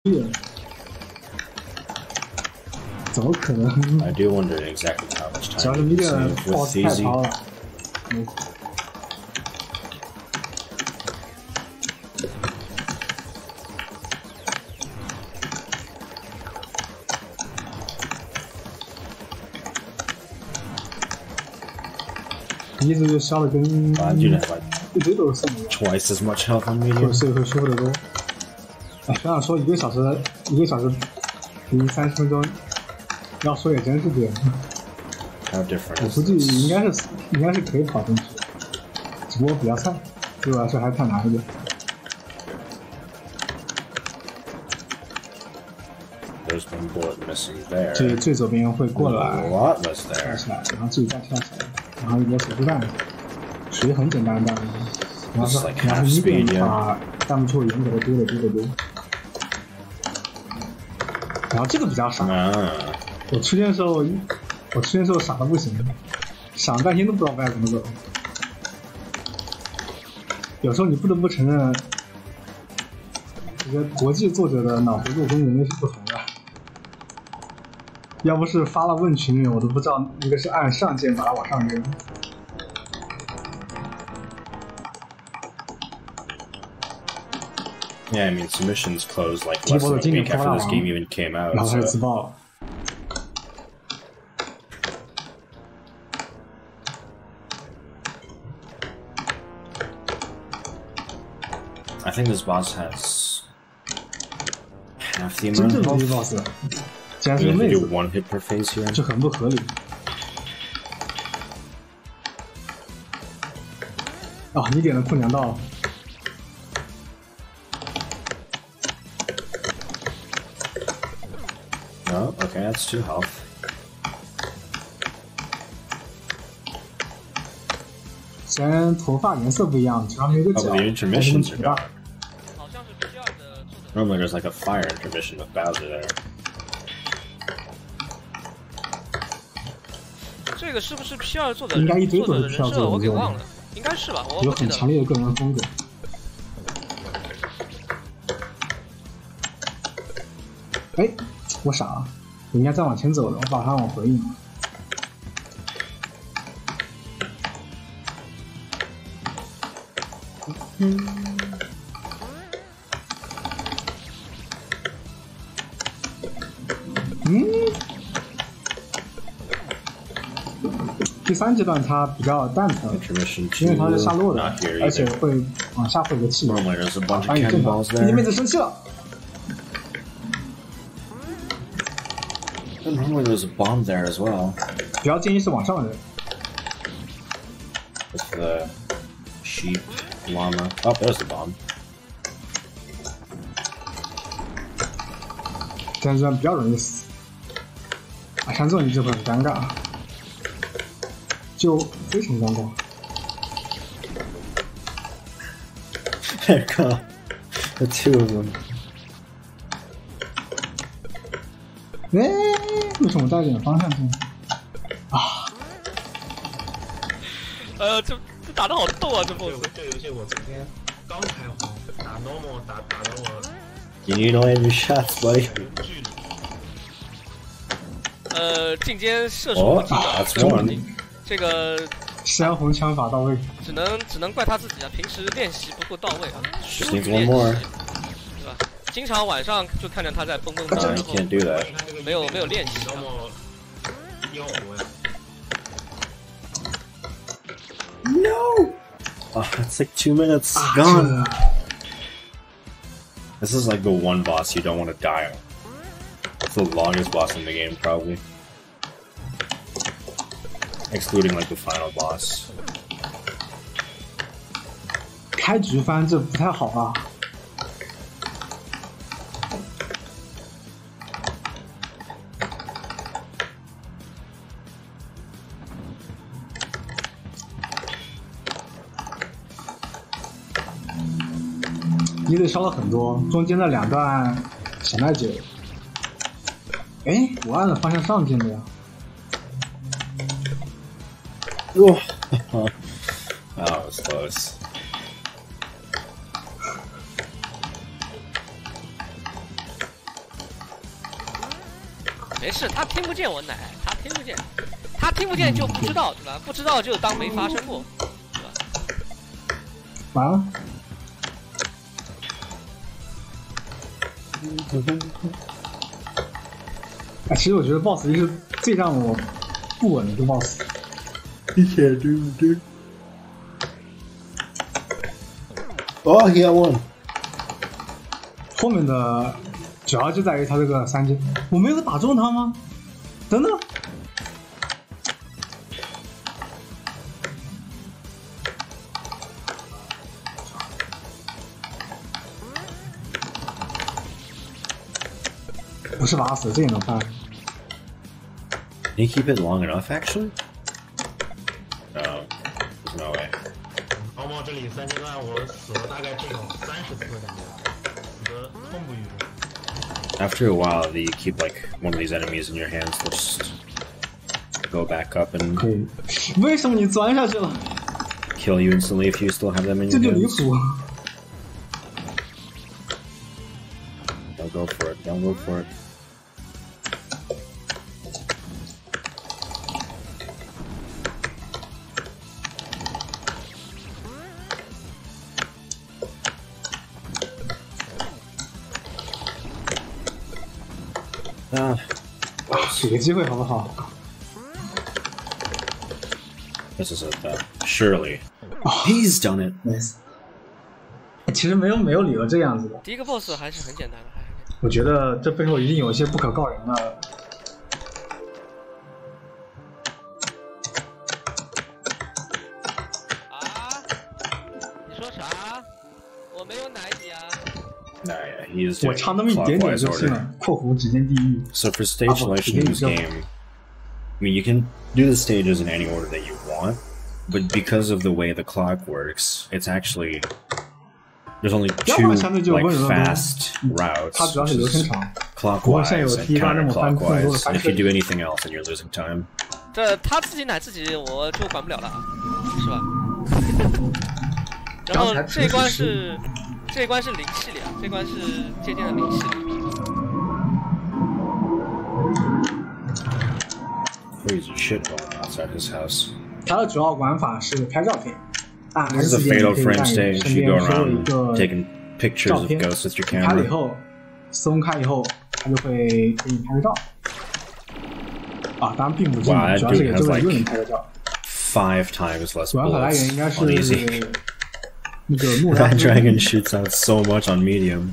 怎么可能 I do wonder exactly how much 只要 time 是 you medium save with boss 太 easy. 高了。一直就消的跟 I do have like 一堆都是圣母， twice as much health on 会 medium. 睡会舒服得多。哎，想想说一个小时平均30分钟，要说也真是这样。 How different 我 is 估计 this? 应该是可以跑进去，只不过比较菜，对我来说还太难一点。 There's one bullet missing there. 最左边会过来 A lot was 跳 there. 起来，然后自己再跳起来，然后一个手榴弹，属于很简单的弹幕。然后是一点的话，弹幕就会严格的丢。然后这个比较傻， Ah. 我出现的时候傻的不行，想半天都不知道该怎么走。有时候你不得不承认，这个国际作者的脑回路跟人类是不同的。要不是发了问群里面，我都不知道那个是按上键把它往上扔。 Yeah, I mean, submissions closed like less than a week after this game even came 然后 out. 他就自 So 爆了。 I think this boss has half the 真 amount 正 of 的 health. boss 竟然是 You 个 have 妹 to 子 do，one hit per phase here. 这很不合理。哦，你点的空粮到了。 Oh, okay, that's 2 health. 虽然头发颜色不一样，主要没有个 Oh, 角， but the 但是 intermissions 挺 are 大。 gone. 好像是 P2的作者 Normally there's like a fire intermission with Bowser there. 这个是不是 P2 做的？ 应该一堆都是做的 P2 人设，我给做的忘了，应该是吧？我有不记得了。 很强烈的个人风格。哎，我傻了，我应该再往前走的，我把它往回引。第3阶段它比较蛋疼， Intermission 因为它是下 2, 落的 not，here 而且 either. 会往下会有个气流， Normally there's a bunch 把 of 你震倒。 cannonballs 你妹 there. 子生气了。 And normally there's a bomb there as well. 比较建议是往上扔。 With the sheep, llama. Oh, there's the bomb. 这样这样比较容易死。啊，像这种就会很尴尬，就非常尴尬。 There go. The 2 of them. 哎，为什么带点方向性？ 这打得好逗啊，这 boss。 这游戏我昨天刚开荒，打 normal 打的我 You need to land your shots, buddy. 距离。 进阶射手 Oh, 不及格， that's 射手不 one. 及这个山红枪法到位， 只能怪他自己啊，平时练习不够到位啊， Just 疏于 needs 练 one 习， more. 是吧？经常晚上就看见他在蹦蹦跳， No, 然 you 后 can't do that. 你看这个没有练习啊。 normal 15呀。 No! Oh, it's like 2 minutes gone. This is like the one boss you don't want to die on. It's the longest boss in the game, probably. Excluding like the final boss. 开局番这不太好啊。你得烧了很多，中间的2段小麦酒。哎，我按了方向上键的呀。 Oh, that was close. 没事，他听不见我奶，他听不见，他听不见就不知道，对吧？不知道就当没发生过，对吧？ 完了。哎，其实我觉得 BOSS 是最让我不稳的一个 BOSS。 He can't do it. Oh, he got one. 后面的主要就在于他这个3阶，我没有打中他吗？等等。不是打死，这也能翻。 Can you keep it long enough, actually? No, there's no way. 毛毛这里3阶段我死了大概这种30次感觉，死得痛不欲生。 After a while, you keep like one of these enemies in your hands, they'll just go back up and 可以。为什么你钻下去了？ kill you instantly if you still have them in 这 your 就离 hands. 谱。 Don't go for it. Don't go for it. Ah, 给个机会好不好？ this is it. Surely, he's done it. Nice. 其实没有理由这样子的。 第一个 boss 还是很简单的，还很简单。 我觉得这背后一定有一些不可告人的。 啊？你说啥？我没有奶你啊！ Nah, yeah, he is 我 doing 差那么一点点 clockwise 就信 order. 了。括弧指尖地狱。 So for stage selection in this game, I mean, you can do the stages in any order that you want, but because of the way the clock works, it's actually there's only 2 like fast routes, 它主要是流程长。 clockwise and counterclockwise. And if you do anything else, then you're losing time. 这他自己奶自己，我就管不了了，是吧？然后这一关是零系列，这关是渐渐的零系列。 Crazy shit going on outside his house. 它的主要玩法是拍照片。按 This is S a 键 fatal 可以 frame 在你 stage. 身 You 边 go 收一 around 个 taking pictures 照 of 片， ghosts with your 拍了以 camera. 后，松开以后，它就会给你拍个照。啊，当然并不近， Wow, that 主要是 dude 给周 has 围 like 路人拍个照。 5 times less 玩法来 bullets 源应该是 on easy. 那个诺亚 That dragon shoots out so much on medium.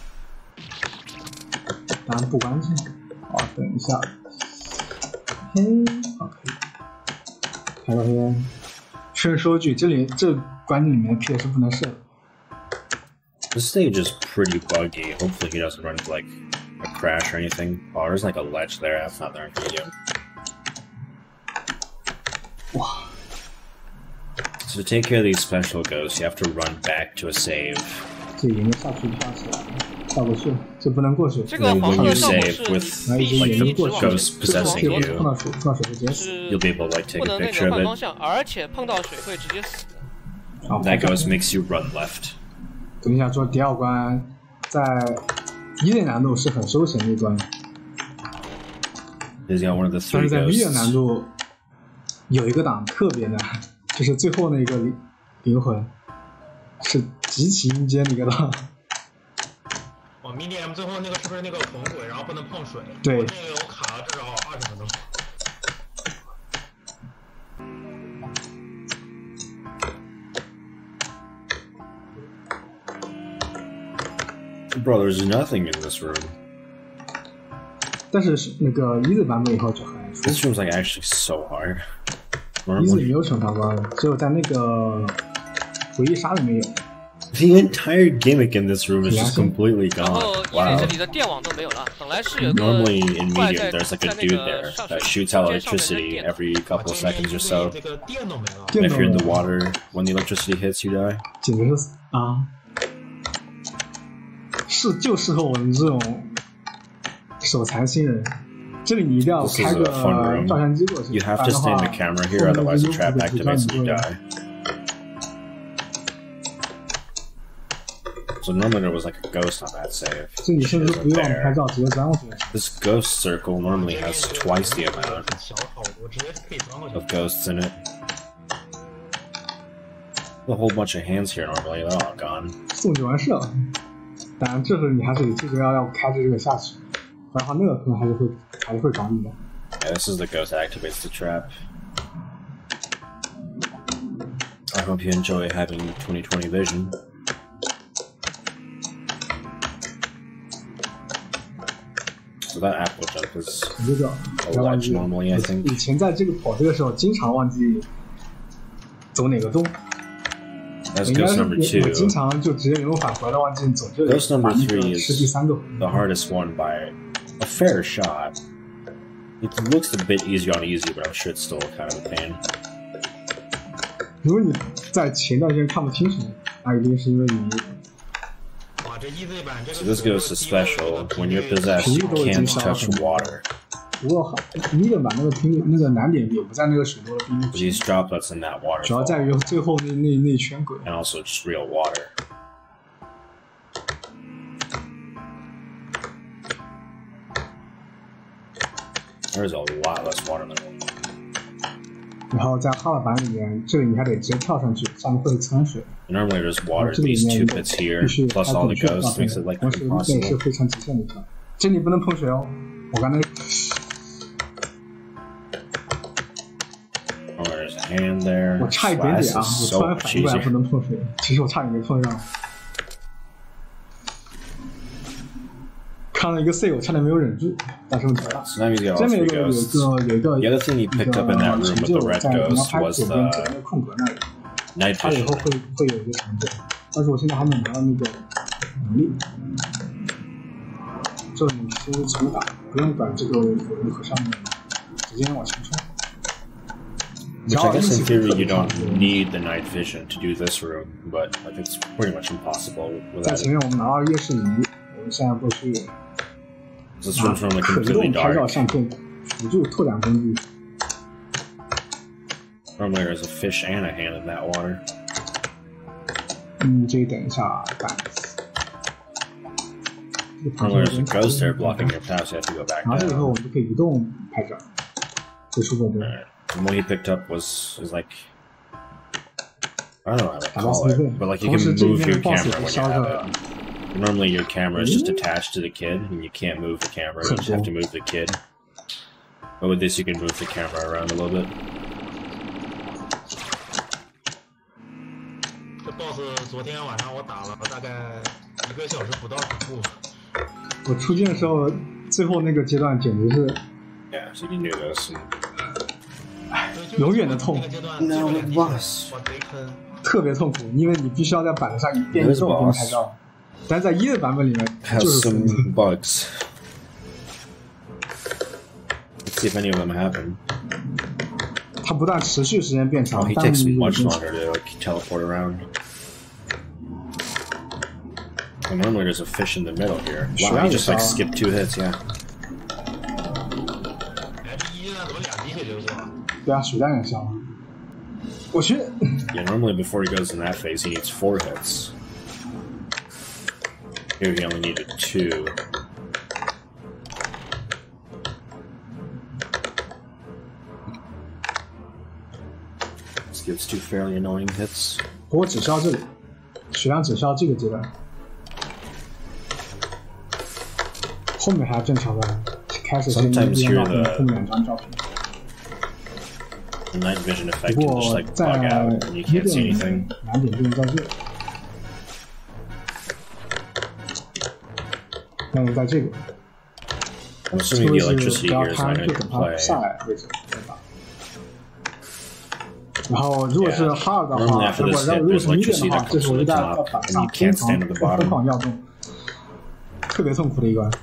当然不关键。好，等一下。嘿，好，可以。拍照片。顺说句，这关里面的 P 是不能射的。 The stage is pretty buggy. Hopefully he doesn't run into like a crash or anything. Oh, there's like a ledge there. That's not there in medium. 哇！ So to take care of these special ghosts, you have to run back to a save. 这应该下去跳起来，跳过去，这不能过去。 这个 When 黄 you 色效果 save 是 with 来一直 like 沿 the 着过去， ghost possessing 碰 you, 到水，碰到水直接死。 是 you'll be able to like take 不 a 能那 picture 个换 of 方 it. 向，而且碰到水会直接死。 好， That ghost makes you run left. 等一下说第2关，在1的难度是很休闲的一关， He's got one of the 但 three 是在 V 的难 ghosts. 度有一个档特别难，就是最后那个灵魂是极其阴间的一个档。 哦 ，medium 最后那个是不是那个红鬼，然后不能碰水？ 对我那个我卡了至少20分钟。 Bro, there's nothing in this room. 但是那个1的版本以后就很舒 This 服。 room's like actually so hard. 1里 Normally, 没有惩罚关了，只有在那个回忆杀里面有。 the entire gimmick in this room is just completely 然后 gone. 因为这 Wow. 里的电网都没有了，本来是有个 Normally in 怪 medium, 在 there's like a 在那 dude 个 there 上 that 水 shoots out 接上面的 electricity 电。 every couple 今天 seconds or 这 so. 这个电都没了。 电 If 都 you're 没 in the 有， water, when the electricity hits, you die. 简直是啊！就适合我们这种手残新人。这里你一定要 This is 开 a 个 fun room. 照相机过去， You 不 have 然 to 的 stay in 话 the camera here, otherwise the trap activates and you die. So normally there was like a ghost on that save. 这你甚至不用拍 There. 照，直接钻过去。 This ghost circle normally has twice the amount 小套路，我直接可以钻过去。 of ghosts in it. A whole bunch of hands here normally, they're all gone. 送就完事了。当然，这时候你还是得记着要开着这个下去，不然的话那个可能还是会找你的。 Yeah, this is the ghost that activates the trap. I hope you enjoy having 2020 vision. So that apple jump is 这个 a 不要忘 ledge 记， normally, I think. 以前在这个跑这个时候，经常忘记走哪个洞。 That's 应该 ghost 是 number 我经 2. 常就直接原路返回了，忘记走这里。 Ghost number 3 是第三个。 The hardest one by a fair shot. It looks a bit easier on easy, but I'm sure it's still kind of a pain. 如果你在前段时间看不清楚，那一定是因为你哇，这 EZ 版这个。 So this ghost is special. When you're possessed, you can't touch water. 不过你得把那个难点也不在那个水多的冰 But these droplets in that 主要在 waterfall, 于最后那圈鬼。 and also just real water. There's a lot less water than normal. 然后在哈尔版里面，这里你还得直接跳上去，上面会有层水。 Normally there's water 这 in 里 these 面 two pits here, 必须 plus 开 all 滚 the 去 ghosts, makes it like 同时这也是 impossible. 非常极限的一条。这里不能碰水哦，我刚才 Oh, there's a hand there. 我差一点 Wow, 点 this 啊， is 我突 so 然 much 反应过来不 easier. 能碰水，其实我差点没碰上。看了一个 C， 我差点没有忍住，但是问题不大。 So now he's got 这 all 边 three 有 ghosts. 一个 The other thing he picked up in that room with the red 在 ghost 拍 was 左边这 the 个空格那里， night 它以后 vision. 会有一个成就，但是我现在还没拿到那个能力。这你其实重打，不用管这个回合上面，直接往前冲。 Which I guess in theory you don't need the night vision to do this room, but like it's pretty much impossible 在 without 前 it. 面我们拿到夜视仪，我们现在过去 This room's normally 可 completely 用拍照 dark. 相片辅助拓展工具。 Normally there's a fish and a hand in that water. 这等一下板子。 Normally there's a ghost there blocking your path, so you have to go back 拿这以后我 down. 们就可以移动拍照，这是我们 Alright. And what he picked up was like I don't know how to call it, but like you can move your camera when you have it. Normally your camera is just attached to the kid, and you can't move the camera. You just have to move the kid. But with this, you can move the camera around a little bit. 这 boss 昨天晚上我打了大概1个小时不到起步。 我出镜的时候，最后那个阶段简直是 Yeah, so you can do this. And 永远的痛那个阶段最后2滴血，我贼坑。 特别痛苦，因为你必须要在板子上一遍一动边拍照。但在1的版本里面就 has 是 some bugs. Let's see if any of them happen. 它不但持续时间变 Oh, 长， he 弹幕 takes 也 much 变长。 longer to like teleport around. And normally there's a fish in the middle here. Wow, he just like skipped 2 hits, yeah. 哎，这1阶段怎么2滴血就做？ 对啊，水弹也消了。我去， Yeah, normally before he goes in that phase, he needs 4 hits. Here he only needed 2. This gives 2 fairly annoying hits. 不过只消这里，血量只消这个阶段，后面还要正常的开始先一边照片，后面2张照片。 The night vision effect 不 can 过 just like 在 bug out and you 1 can't see 点 anything. 难点就是在这里，但是在这个。 I'm assuming the 是 electricity 不要 here is 看 not 就 going to 等它 play. 下来位置再打。然后如果是哈尔的 Normally 话， after 如 this 果 hit, 如果 there's 是 medium electricity 的话， that 这 comes 时候 from 一 the 旦 top, 在板 and 上 you can't 疯 stand at the 狂 bottom. 摇动，特别痛苦的一关。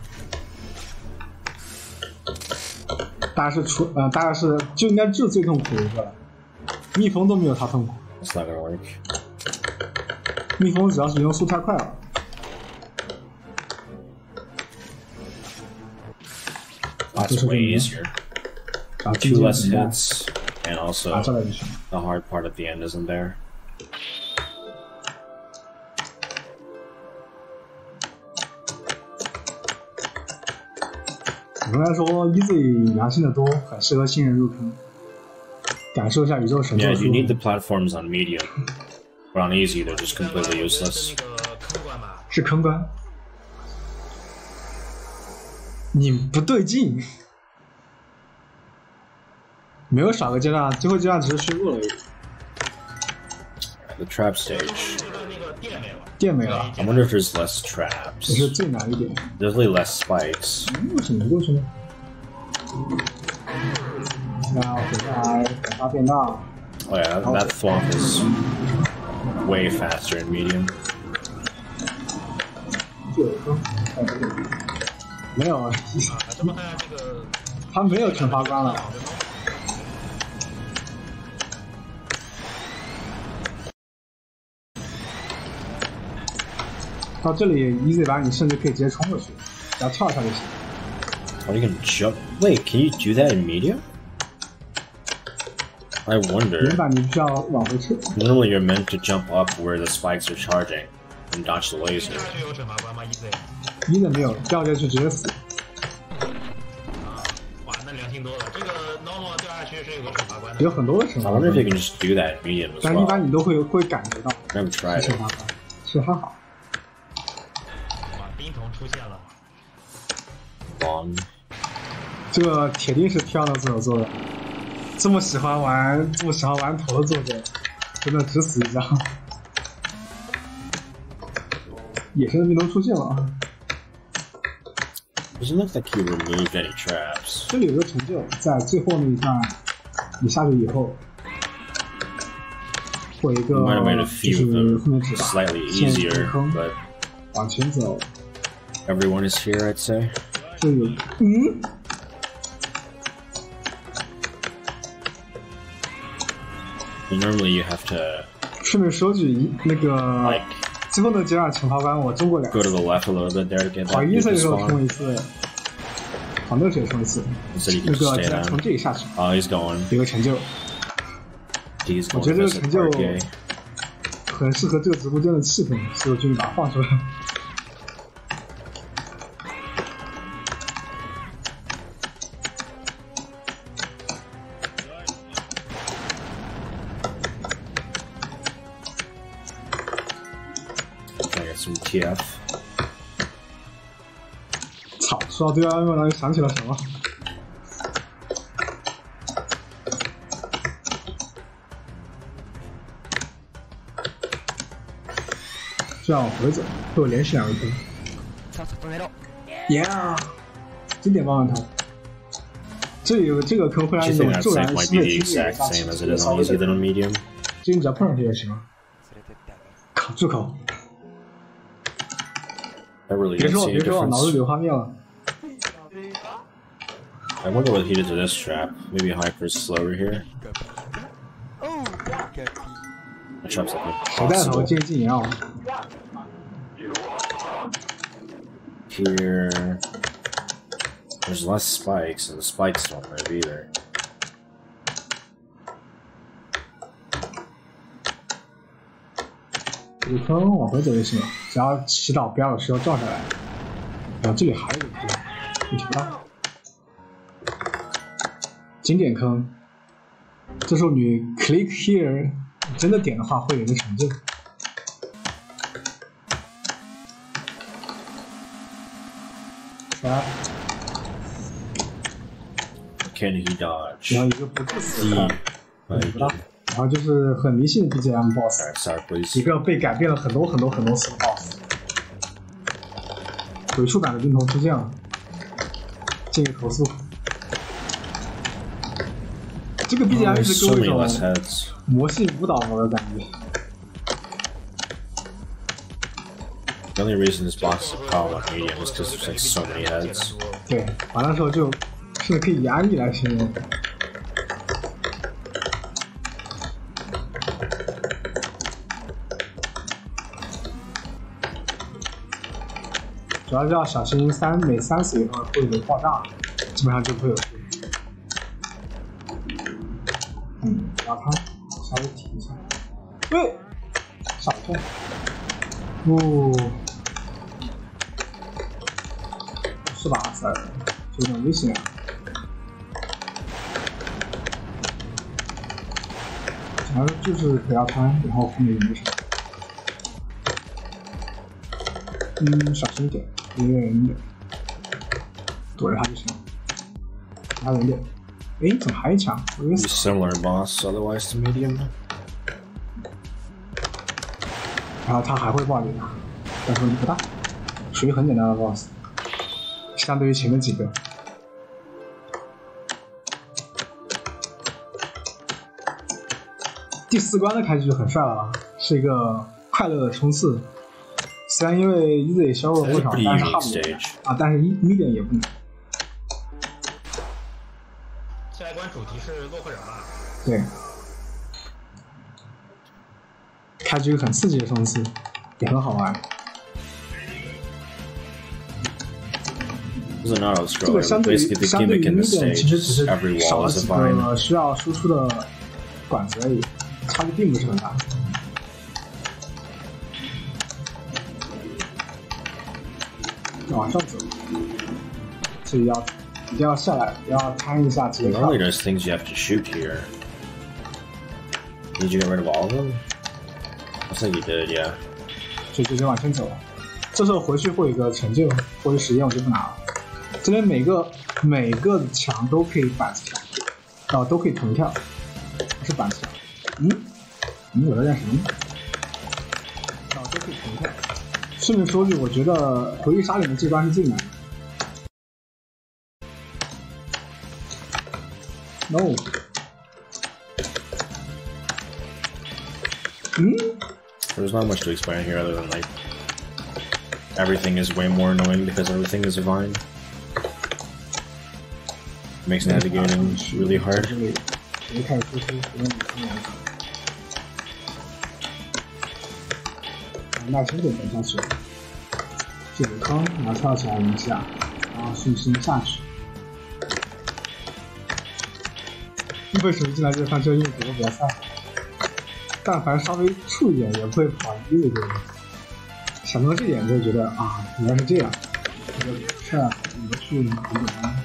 大概是就应该是最痛苦的一个了，蜜蜂都没有它痛苦。 It's not gonna work. 蜜蜂主要是移动速太快了。 That's way easier. 啊， 2 less hits, and 啊， also 这来就行。 the hard part at the end isn't there. 总的来说 ，Easy 良心的多，很适合新人入坑，感受一下宇宙神作。 Yeah, you need the platforms on medium, but on easy they're just completely useless. 是坑关。你不对劲，没有少个阶段，最后阶段只是虚度了而已。 The trap stage. 电没了。 I wonder if there's less traps. 这是最难一点。 There's really less spikes. 为什么过去呢？那我接下来等它变大。 Oh yeah, that thwomp is way faster in medium. 没有，他没有惩罚关了。到这里 easy 版你甚至可以直接冲过去，只要跳下就行。 Oh, you can jump. Wait, can you do that in medium? I wonder. 原版你必须要往回撤。 Normally, you're meant to jump up where the spikes are charging and dodge the laser. easy 没有，掉下去直接死。 哇，那良心多了。这个 normal 掉下去是有个惩罚关的。 有很多的惩罚 I 关。 wonder if you can just do that in medium as 但是一 well. 般你都会感觉到。 Never tried 惩 it. 罚关是还好。 哇，冰桶出现了。 Long. 这个铁定是挑的自由做的。这么喜欢玩头的作者，真的只死一张。野生的冰都出现了。 Doesn't look like you removed any traps. 这里有个成就，在最后那一段，你下去以后，会有一个 Might have made a 就 few 是 of them 后面指吧， slightly 陷入 easier, 坑， but 往前走， everyone is here, I'd say. 这有 Normally, you have to 顺便说句，那个 like 最后的阶段惩罚关我中过2 go to 次， the left a little bit there to get 跑 that 1 次 nuke 的时候 spawn. 冲一次，跑6次也冲一次， So you 那 can 个 just 只 stay 能从 down. 这里下去， Oh, he's going. 有个成就， He's 我 going 觉 to 得这个 visit 成就 Parquet. 很适合这个直播间的气氛，所以我决定把它放出来。 I got some TF. 操！说到对岸让人想起了什么？这样往回走，会有连续2个坑。Yeah， 经典棒棒头。这里有这个坑会让 Do 你 you 有 think that 骤然 safe might 新 be 的 the 经验 exact same as it is on easy than on medium? 这你只要碰上去就行了。靠住口！ I really 别 didn't 说 see 别 a 说，脑子 difference. 里有画面了。 I wonder what he did to this trap. Maybe Hyper's slower here. The trap's like 谁带头 impossible. 接近也要。 Here, there's less spikes, and the spikes don't move either. 这个坑往回走就行了，只要祈祷不要有石头撞下来。然后这里还有一个坑，问题不大。经典坑，这时候你 click here， 真的点的话会有一个成就。来， Can he 然 dodge? 后一个不致死的， Oh, he 不大 did. 然后就是很迷信的 BGM boss， Alright, sorry, 一 please. 个被改变了很多次的 boss。鬼畜版的冰头出现了，建议投诉。这个 BGM 一 There's 直 so 给我 many 一 less 种 heads. 魔系舞蹈模的感觉。 The only reason this boss is a problem on medium is because there's like so many heads. 对，玩的时候就甚至可以以安逸来形容。主要是要小心每3次以后会有爆炸，基本上就不会有事。然后它稍微停一下，少痛。是吧，Sir？ 有点危险啊。主要就是不要穿，然后后面也没什么。小心一点，离远一点，躲着他就行。离他远点。哎，怎么还一枪？我以为死了。 Similar boss, otherwise to medium. 然后他还会爆你啊，但是问题不大，属于很简单的 boss， 相对于前面几个。第4关的开局就很帅了啊，是一个快乐的冲刺。虽然因为 easy 削弱不少，但是 hard 啊，但是 medium 也不难。 下一关主题是洛克人吧？ 对。开局很刺激的冲刺，也很好玩。这个相对于 medium 其实只是少了几个需要输出的管子而已，差距并不是很大。要往上走，所以一定要下来，要摊一下节奏。 Normally there's things you have to shoot here. Did you get rid of all of them? I think you did, yeah. 所以直接往前走，这时候回去会有一个成就或者实验，我就不拿了。这边每个墙都可以板子跳，都可以横跳，不是板子跳。我在干什么？都可以横跳。顺便说句，我觉得回忆杀里面这关是最难的。No。 There's not much to explain here other than like everything is way more annoying because everything is a vine. Makes navigating really hard. 一开始输出不用耐心点等下去，这个坑然后跳起来一下，然后顺势下去。为什么进来这个上就因为节奏比较快？但凡稍微触一点也不会跑1的。想到这点就觉得啊，原来是这样，这个事儿怎么去很简单。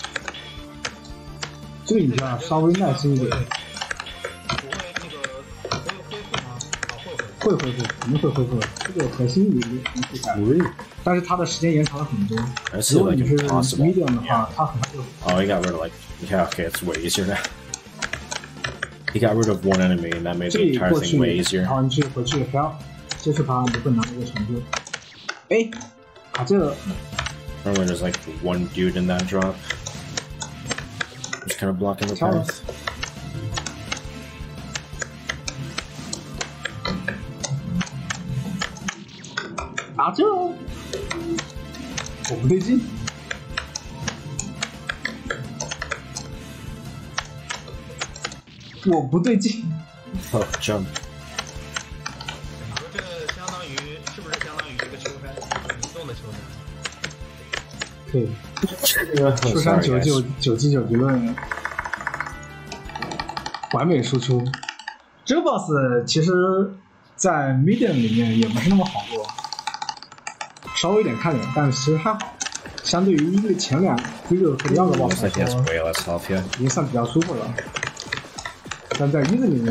这个你就要稍微耐心一点。会恢复，肯定会恢复。这个核心你可以改，但是它的时间延长了很多。如果你是 medium 的话，它很快就。 Oh, he got rid of like yeah, okay, it's way easier now. He got rid of one enemy, and that made the entire thing way easier. 然后你去回去还要接触它，你会拿一个成就。哎，这个。 Normally there's like one dude in that drop, just kind of blocking the path. 这我不对劲，我不对劲。 Oh, jump. 这个相当于是不是相当于一个秋山，移动的秋山？ 对，秋山999局论，完美输出。这个 boss 其实，在 medium 里面也不是那么好过。稍微有点看脸，但是其实还好。相对于前2和第2个 boss 来说，已经算比较舒服了。但在1里面，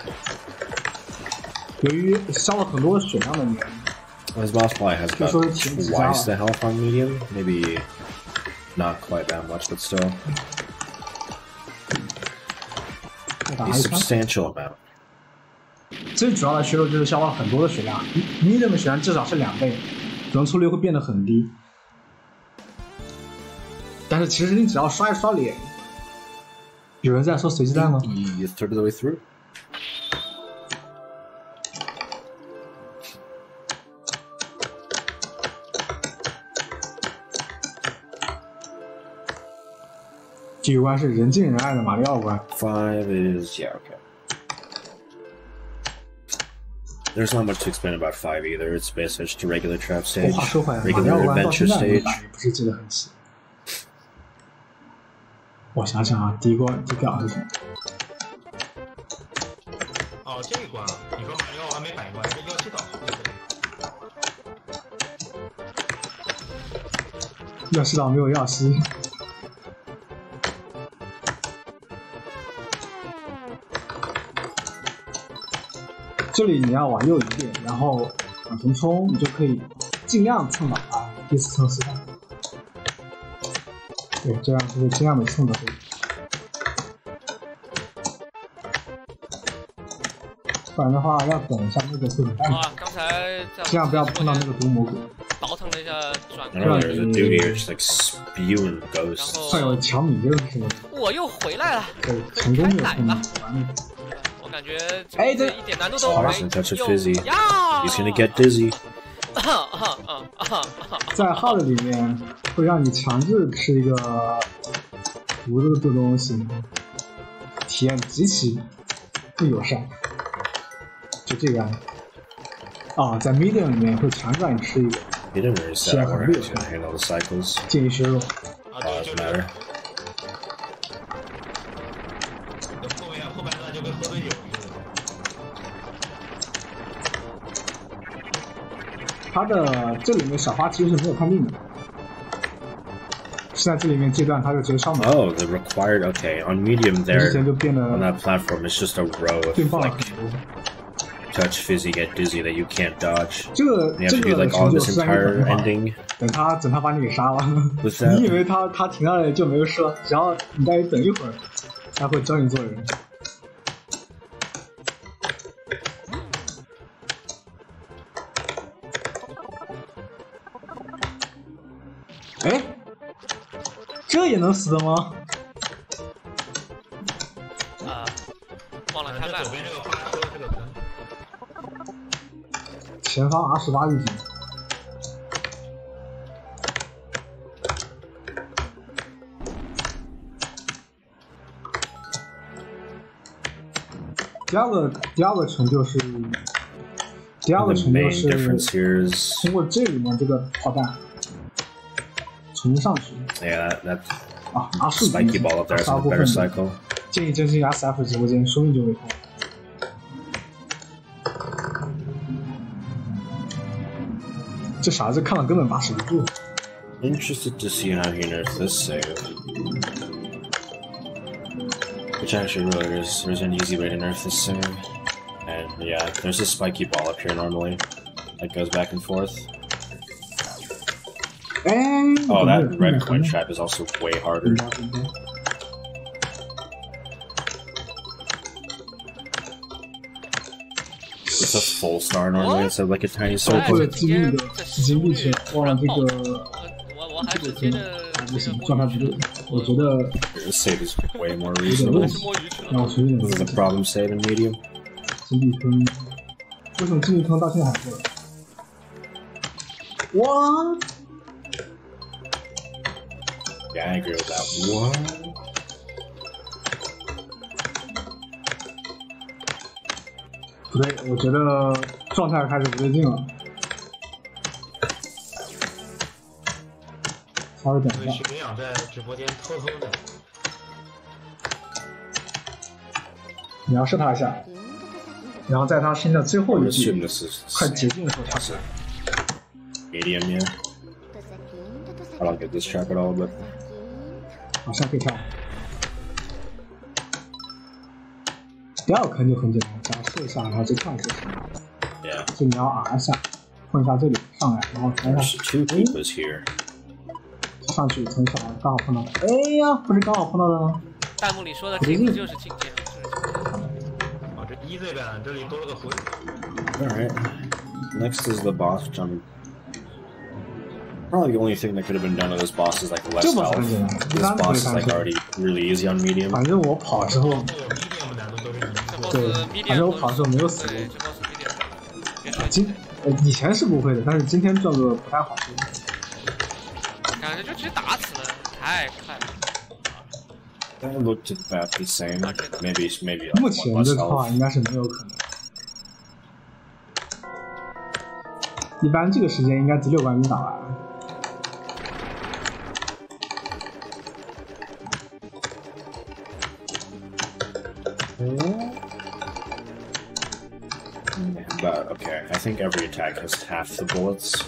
由于消了很多血量的人， His boss probably has about twice the health on medium, maybe not quite that much, but still a substantial amount. 最主要的削弱就是消耗很多的血量，medium 的血量至少是2倍。容错率会变得很低，但是其实你只要刷一刷脸，有人在说随机弹吗？ You third of the way through. 第5关是人见人爱的马里奥关。 5 is yeah okay. There's not much to explain about 5 either. It's basically just a regular trap stage, regular adventure stage. 不是记得很细。我想想啊，第一关第表是什么？ 哦，这一关，你说马里奥我还没反应过来，这要祈祷。 药师岛没有药师。 这里你要往右一点，然后往前冲，你就可以尽量蹭到第4层丝带。对，这样就是尽量的蹭到这里。不然的话要等一下那个会很慢。 刚才尽量不要碰到那个毒蘑菇。 倒腾了一下转 I know there's a dude here just like spewing ghosts. 快有抢米这个事情。 我又回来了。 对，成功的碰到。 我感觉这一点难度都没有。 Touch of fizzy. He's gonna get dizzy. 在 hard 里面会让你强制吃一个毒的这东西，体验极其不友善。就这个样子。在 medium 里面会强制让你吃一个。 He didn't really say I weren't actually gonna handle the cycles. 建议削弱。 Doesn't matter. 后半段就跟喝醉酒似的。 它的这里面小花其实是没有判定的。是在这里面阶段它就直接上门。 Oh, the required. Okay, on medium there. 之前就变得 on that platform, it's just a row of 变棒了 like touch fizzy, get dizzy that you can't dodge. 这个 You have to do like all this entire ending. 等他把你给杀了。 With that. 你以为他停下来就没有事了？只要你再等一会儿，他会教你做人。哎，这也能死的吗？ 忘了开麦。 左边这个花车这个坑。 前方 R18预警。第二个成就是通过这里面这个炮弹冲上去。 Yeah, that's R15 spiky ball up there is a better cycle. 建议更新 SF 直播间，说明就会开。这傻子看了根本把持不住。 Interested to see how he nerfs this save. Which actually really there's an easy way to nerf this save. And yeah, there's a spiky ball up here normally that goes back and forth. Oh, that red coin trap is also way harder. It's a full star normally instead of like a tiny circle. 金币去忘了这个。 我还是接着不行，状态不对。我觉得 this save is way more reasonable. This is a problem save in medium. 金币坑，为什么金币坑到现在还做？哇 Yeah, I agree with that. What? 不对，我觉得状态开始不对劲了。稍微等一下。 学长在直播间偷偷的。 你要射他一下，然后在他新的最后一句快捷径的时候跳起来。 Medium, yeah. I don't get this trap at all, but 好像可以跳。第二个坑就很简单，只要射一下，然后就跳就行。 Yeah. 就你要R一下，碰一下这里上来，然后抬上。 Two keepers here. 上去从小刚好碰到的，哎呀，不是刚好碰到的吗？ 弹幕里说的镜子就是镜间， 这easy版这里多了个回。 Alright. Next is the boss, which I'm probably the only thing that could have been done to this boss is like less health. This boss is like already really easy on medium. 反正我跑的时候，对，反正我跑的时候没有死过。以前是不会的，但是今天这个不太好说。 感觉就直接打死了，太快了。 That looked about the same. Maybe. 目前的话应该是没有可能。一般这个时间应该第6关已经打完了。 But okay, I think every attack has half the bullets.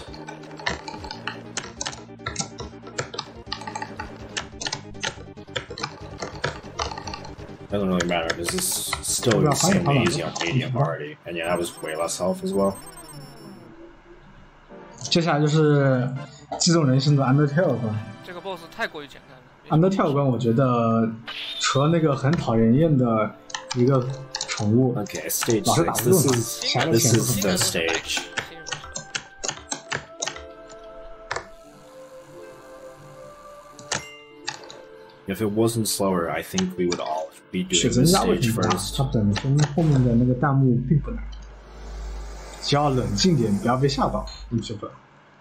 Doesn't really matter because it's still the same easy on medium already, and yeah, that was way less health as well. 接下来就是击中人心的 Undertale 关。 这个 BOSS 太过于简单了。 Undertale 关，我觉得除了那个很讨人厌的一个宠物， Okay, stage 老是打不 6. 动 This 它， is the stage. If it wasn't slower, I think we would all be 雪 doing 增 this 加为 stage 什么大？ first. 它本身后面的那个弹幕并不难，只要冷静点，不要被吓到，你觉得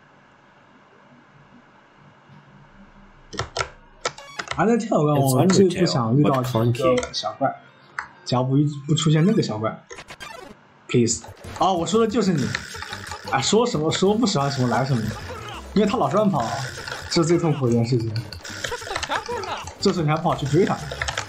？Undertale 关，我最不想遇到一个小怪，只要不出现那个小怪 ，please。啊，我说的就是你，哎，说什么说不喜欢什么来什么，因为他老是乱跑，这是最痛苦的一件事情。这时候你还不好去追他。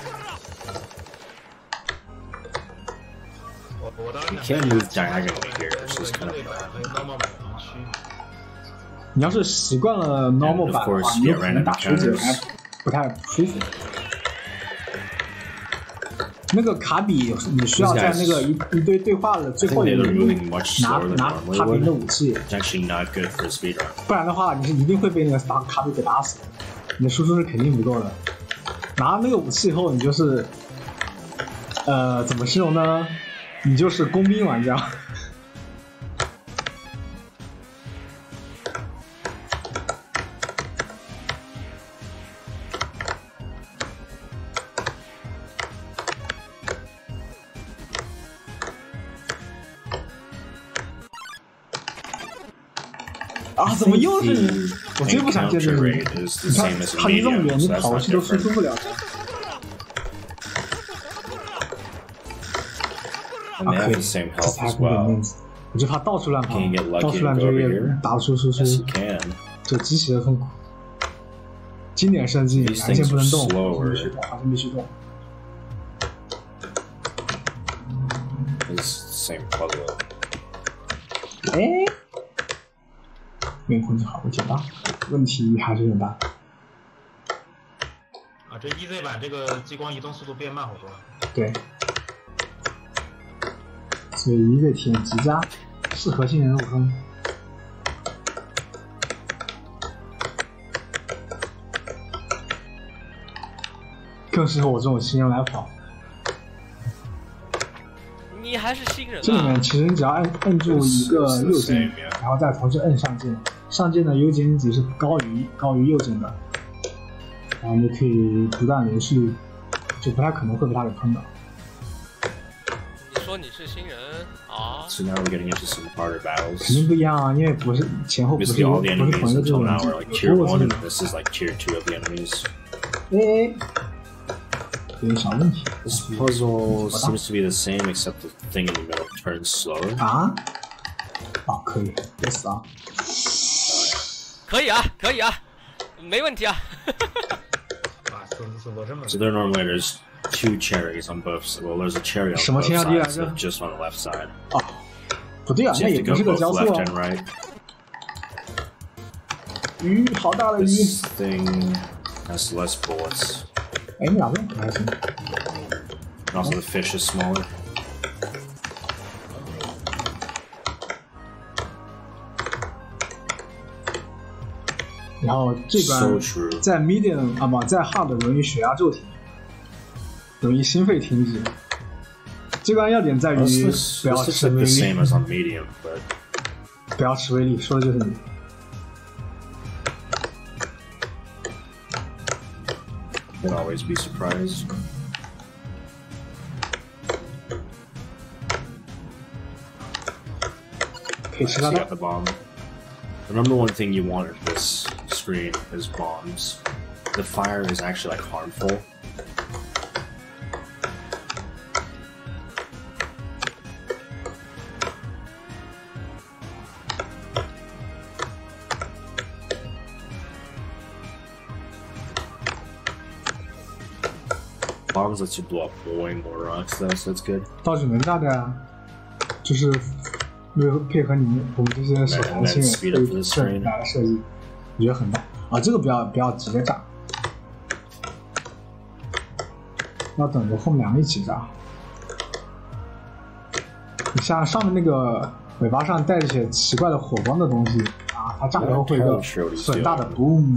You can't move diagonally here, it's just kind of bad. 你要是习惯了 normal 版的话，你有可能打出去还不太舒服。那个卡比，你需要在那个一堆对话的最后一个拿卡比的武器， It's actually not good for speedrun. 不然的话你是一定会被那个卡比给打死的，你的输出是肯定不够的。拿那个武器以后，你就是怎么形容呢？你就是工兵玩家。啊！怎么又是你？我最不想见的你。你看他离这么远，你跑过去都输出不了。 And they have the same health as 给 well. 面子，我就怕到处乱跑 Can you get lucky， 到处乱追 and go over 也 here？ 打不出输出 Yes, you can. 就极其的痛苦。经典设计， These 蓝线不能动， things are slower. 好像必须动。 It's the same puzzle. 哎，面控制好不简单，问题还是有点大。 啊，这 EZ 版这个激光移动速度变慢好多了。 对，所以一个体验极佳，适合新人入坑。更适合我这种新人来跑。 你还是新人这里面啊！ 其实你只要按住一个右键，然后再同时摁上键，上键的右键值是高于右键的，然后你可以不断连续，就不太可能会被他给坑到。 你说你是新人啊？ So now we're getting into some harder 肯 battles. 定不一样啊，因为不是前后不是 Basically, all the 同 enemies 一个这 until 种 now are like tier 如果 1, 是 and this is like tier 2 of the enemies. 有点小问题。 This puzzle seems to be the same, except the thing in the middle turns slower. 啊？啊，可以，别死啊！ 可以啊，可以啊，没问题啊。 啊，速度这么 So there normally there's 2 cherries on both sides. Well, there's a cherry on 什么 both 天下第一来 sides, 着？ so just on the left side. 啊，不对啊， So 那 you 也 have 不 to 是 go 个 both 交错 left 啊 and。right. 鱼，好大的鱼！ This thing has less bullets. 哎，你俩问还行。 And also the fish is smaller. 然后这 So 关 true. 在 medium 啊不，在 hard 容易血压骤停，容易心肺停止。这关要点在于 This 不要 looks 吃 like 威 the 力， same as on medium, but 不要吃威力，说的就是你。 you'd always be surprised. 可以吃 So 它 you 的 got。the bomb. The number one thing you want at this screen is bombs. The fire is actually like harmful. Bombs lets you blow up way more rocks though, so that's good. 道具能炸的呀，就是为了配合我们这些手残新人对来的设计，我觉得很棒啊。这个不要直接炸。 要等着后面2个一起炸。你像上面那个尾巴上带着些奇怪的火光的东西啊，它炸以后会有一个很大的 boom，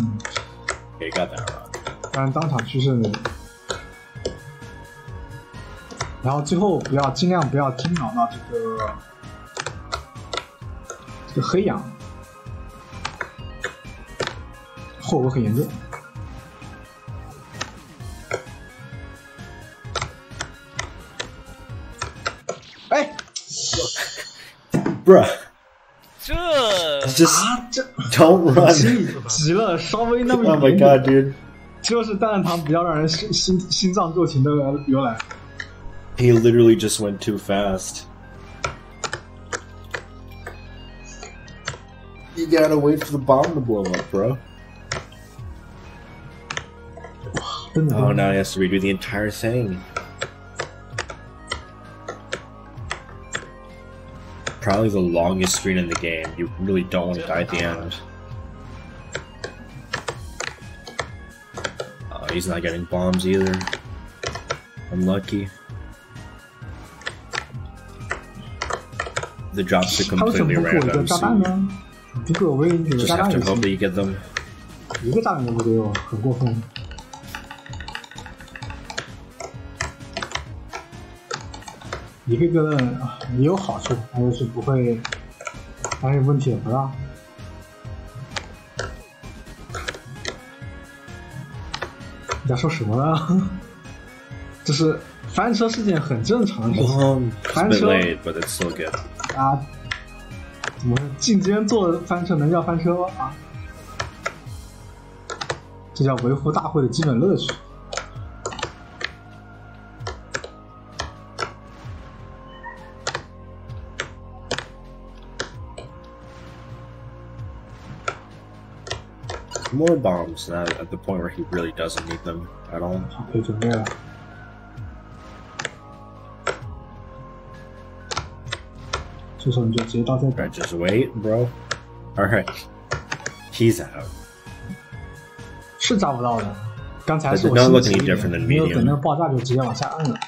当然当场去世那种。然后最后尽量不要惊扰到这个黑羊，后果很严重。哎 ，bruh， 这 don't run， 急了，稍微那么一点 ，Oh my god, dude， 就是蛋蛋糖比较让人心脏骤停的由来。 He literally just went too fast. You gotta wait for the bomb to blow up, bro. Oh, now he has to redo the entire thing. Probably the longest screen in the game. You really don't want to die at the end. He's not getting bombs either. Unlucky. The drops are completely random, so you just have to hope that you get them. 一个炸弹都不给我，很过分。一个个的也有好处，但是不会，但是问题也不大。你在说什么呢？这是翻车是件很正常的事情。翻车 but it's so good. 啊，怎么进间做翻车能叫翻车吗？啊，这叫维护大会的基本乐趣。 More bombs now at the point where he really doesn't need them at all. 可以准备了。这时候你就直接到这边。 Alright, just wait, bro. Alright. He's out. 是炸不到的，刚才是 But 我 not 心 looking 急 different than 没有等那 medium. 个爆炸就直接往下摁了。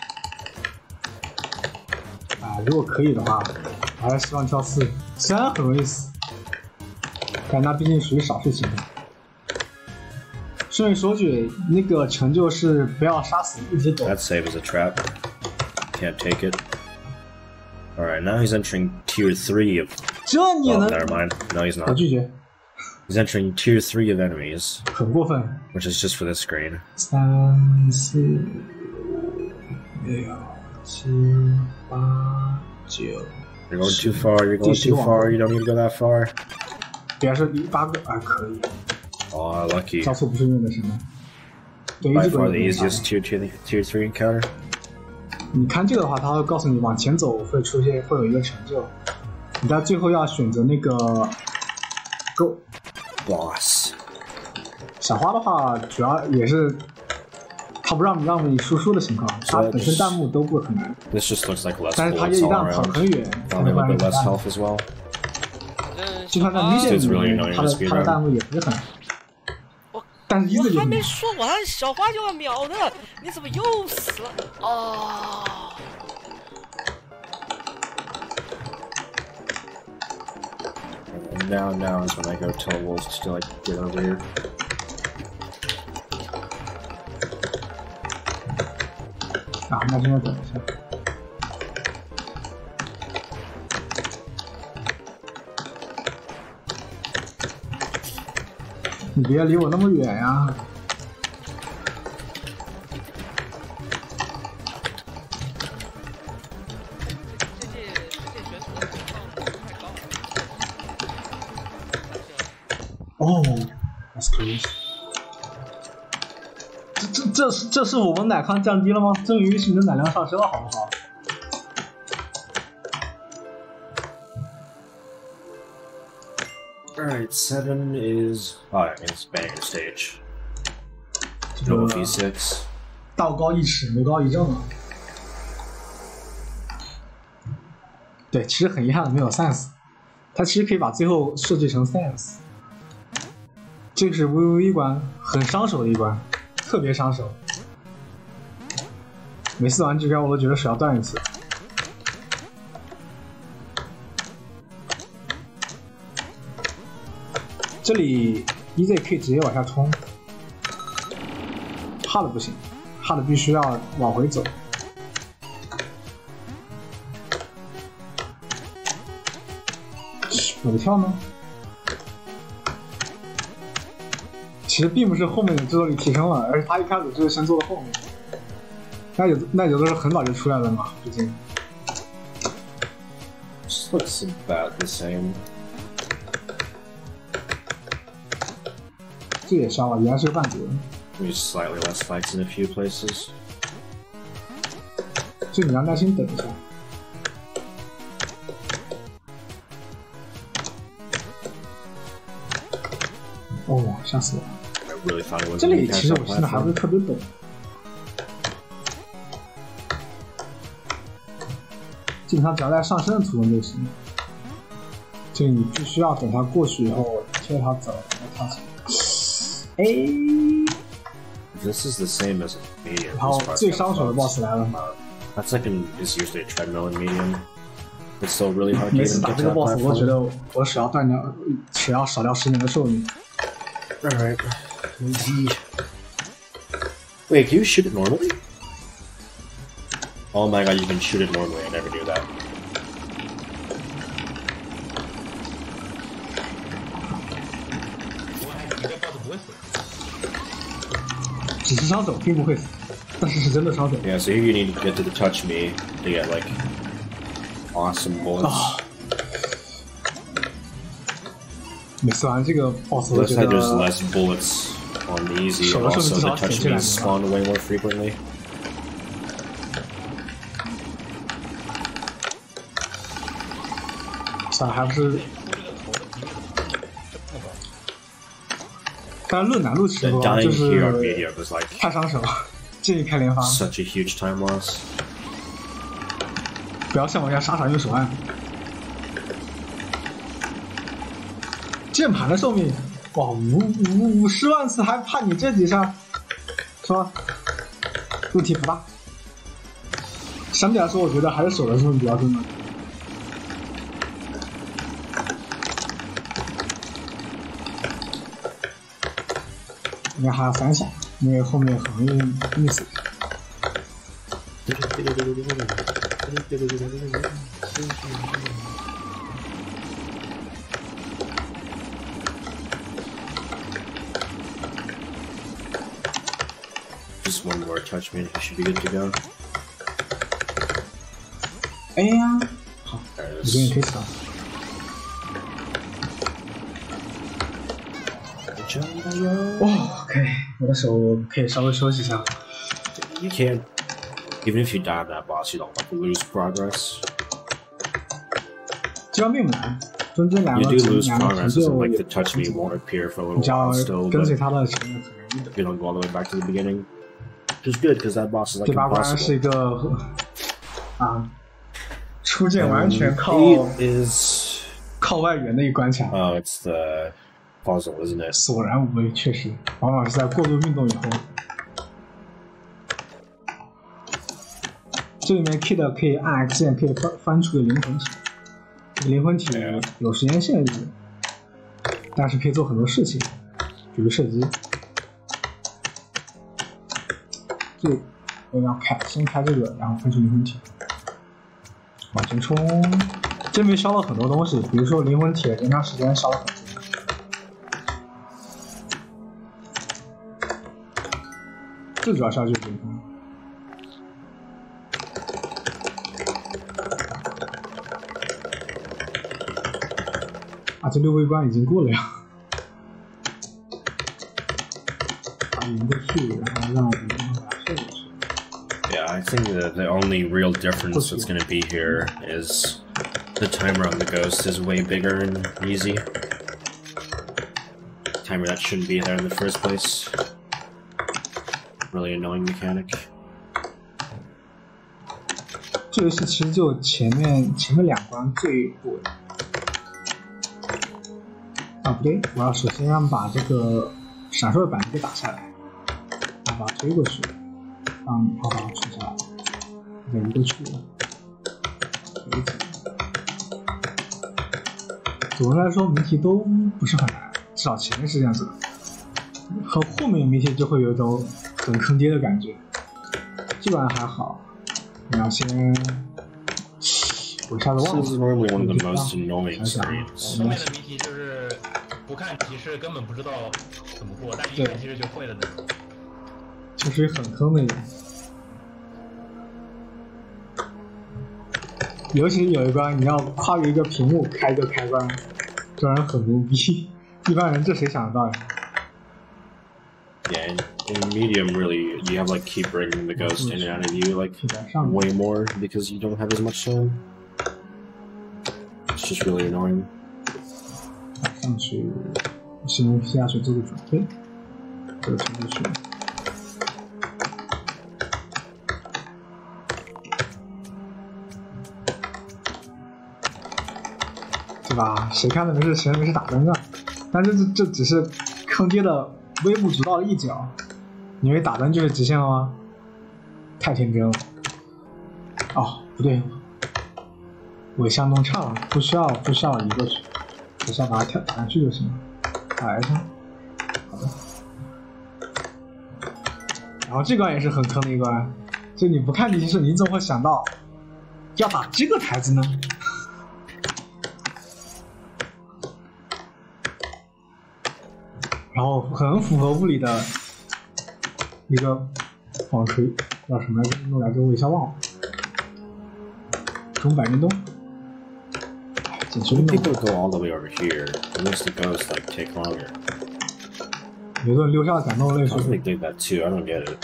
啊，如果可以的话，还是希望挑4，虽然很容易死，但那毕竟属于少数情况。顺便说句，那个成就是不要杀死一只狗。 That save is a trap. Can't take it. Alright, now he's entering tier 3 of... 这你也 Oh, 能？ never mind. No, he's 我 not. 拒绝， He's entering tier 3 of enemies, 很过分。 which is just for this screen. 3、4、6、7、8、9。 You're going too far, you're going too far, you don't need to go that far. 别是8个啊，可以。 Oh, lucky. 招错不是用的什么？对， By 一直都 far 有 the 用 easiest tier 3 encounter. 你看这个的话，它会告诉你往前走会有一个成就，你在最后要选择那个 Go。 Boss. 小花的话，主要也是它不让你输的情况，它本身弹幕都不很难， This just looks like less 但是它 bullets 一 all 旦跑 around. 很远，它 Probably 会 a 让 little 你 bit less 弹。 health as well. 就算在 medium 里面，它的弹幕也不是很难。但是一个我还没说完，小花就要秒的，你怎么又死了？哦。 And now is when I go tell wolves to like get over here. 啊，那就要等一下。你别离我那么远呀！哦 ，that's close。这是我们奶抗降低了吗？终于是你的奶量上升了，好不好？ Alright, 7 is... Oh, I mean, it's banger stage. Double V6. 道高一尺，魔高一丈啊！对，其实很遗憾没有 sense， 它其实可以把最后设计成 sense。这个是 VV 关，很伤手的一关，特别伤手。 每次玩这边我都觉得手要断一次。这里 EZ 可以直接往下冲 ，hard 不行 ，hard 必须要往回走。怎么跳呢？其实并不是后面的制作力提升了，而是他一开始就是先做到后面。那有的是很早就出来了嘛，毕竟。 This looks about the same. 这也烧了，原来是个半格。 Maybe slightly less fights in a few places. 这你要耐心等一下。哦，吓死我了！ I really thought it was 这里 a 其实我现在还不是特别懂。基本上只要在上升的途中就行。这里你必须要等它过去以后贴着它走，然后跳起来。哎， This is the same as medium. 然后最伤手的 BOSS 来了。 That second is usually a treadmill in medium. It's still really hard to 每次 even 打 get 这 to 个 that BOSS 我都觉 platform. 得我手要断掉，手要少掉10年的寿命。 Alright. Wait, can you shoot it normally? Oh my god, you can shoot it normally. I never knew that. 只是伤手并不会死，但是是真的伤手。 Yeah, so here you need to get to the touch me to get like awesome bullets. 每次玩这个 BOSS 我 Looks 觉 like there's 得 less bullets on the easy, and 手是 also 至 the 少 touch 挺起来 me 的。 spawn way more frequently. 算了，还不是。但论难度尺 The 度 dying 就 here on 是 medium is like 太伤手，建议开连发， such a huge time loss. 不要像我一样傻傻用手按。键盘的寿命，哇，50万次还怕你这几下，是吧？问题不大。相对来说，我觉得还是手的寿命比较重要。应该还有3下，因为后面很容易 miss。 Just one more touch me, and you should be good to go. 哎呀， There 你 it 这 is. 个可以扫。哦，可以，我的手可以稍微休息一下。 You can't. Even if you die on that boss, you don't want to lose progress. 这样并不难，中间 You do lose 两个 progress, 成 as 就 in, like the touch me won't appear for a 你 little 只要 while still, 跟随 but 他的成就很容易的。 you don't go all the way back to the beginning. Which is good because that boss is like 第8关是 impossible. 一个啊，初见完全靠 Eight is 靠外援的一关卡， oh, it's the puzzle, isn't it? 索然无味，确实，往往是在过度运动以后。这里面 Kid 可以按 X 键可以翻出个灵魂体，这个灵魂体有时间限制，但是可以做很多事情，比如射击。这我要先开这个，然后分出灵魂体，往前冲。这边烧了很多东西，比如说灵魂体延长时间烧了很多。最主要烧就是灵魂。啊，这6位关已经过了呀！把赢过去，然后让我们把它射过去。 Yeah, I think that the only real difference that's going to be here is the timer on the ghost is way bigger and easy. Timer that shouldn't be there in the first place. Really annoying mechanic. 这游戏其实就前面2关最不稳。啊，不对，我要首先要把这个闪烁的板子给打下来，然后把它推过去，然后把它吹下来。 在一个区。总的来说，谜题都不是很难，至少前面是这样子的。和后面谜题就会有一种很坑爹的感觉，基本上还好。你要先，我一下子忘了。 This is normally one of the most annoying screens. 后面的谜题就是不看提示根本不知道怎么过，但一看提示就会了那种。 就是很坑那种。尤其有一关你要跨越一个屏幕开一个开关，这玩意很牛逼，一般人这谁想得到呀？ Yeah, in medium, really, you have like keep bringing the ghost in and out of you like way more because you don't have as much time. It's just really annoying. 上去，先下去做个准备，这个程序去。对吧？谁看的没事，谁没事打灯啊？但是这只是坑爹的微不足道的一角，你以为打灯就是极限了吗？太天真了。哦，不对，尾向弄差了，不需要移过去，只需要把它打上去就行了。打一下，好的。然后这关也是很坑的一关，就你不看提示，你怎么会想到要打这个台子呢？然后很符合物理的一个纺锤，叫什么弄来着？我一下忘了。钟摆运动。简直运动。 People go all the way over here. It makes the ghost like take longer. 有顿溜下感动泪水。 I think they did that too. I don't get it.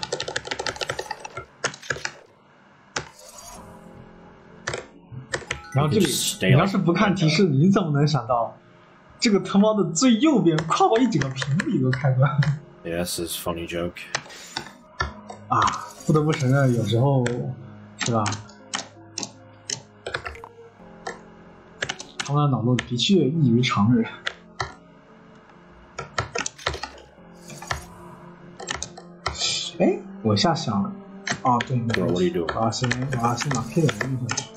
然后这里，你要是不看提示，你怎么能想到？ 这个他妈的最右边跨过一整个屏幕一个开关。 Yes, it's funny joke. 啊，不得不承认，有时候是吧？他们的脑洞的确异于常人。哎，我一下想了，哦对，我要先把 K 点弄上去。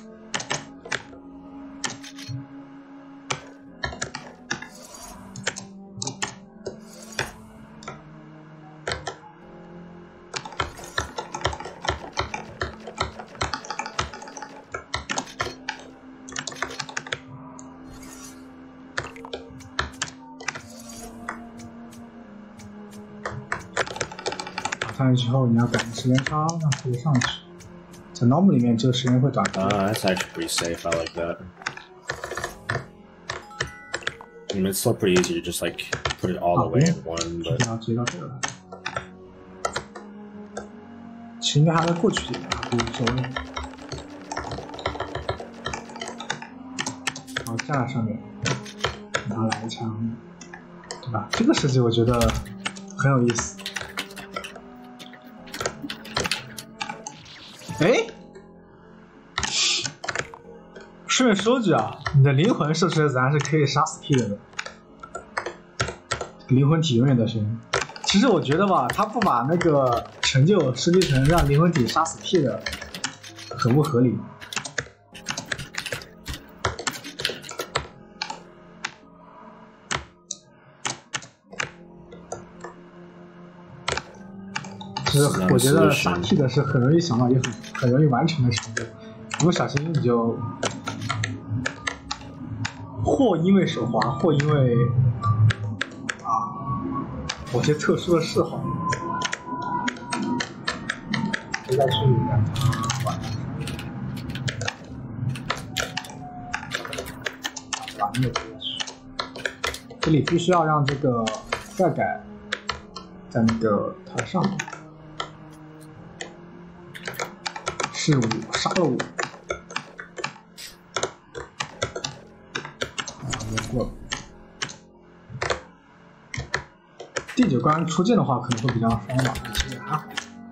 上去之后，你要赶时间差，让可以上去。在 normal 里面，这个时间会短。 That's actually pretty safe. I like that. I mean, it's still pretty easy to just like put it all the way in one, but. 要接到这个了。其实应该还会过去一点，无所谓。然后架上面，然后来一枪，对吧？这个设计我觉得很有意思。 哎，顺便说句啊，你的灵魂设置的自然是可以杀死 Kid 的，灵魂体永远的神。其实我觉得吧，他不把那个成就设计成让灵魂体杀死 Kid 的，很不合理。其实我觉得杀 Kid 是很容易想到，也很容易完成的成就，如果小心你就或因为手滑，或因为某些特殊的嗜好，就再去玩。把那个过去，这里必须要让这个盖盖在那个台上面。 是我杀了我，过了。第9关出剑的话可能会比较伤吧，其实还好。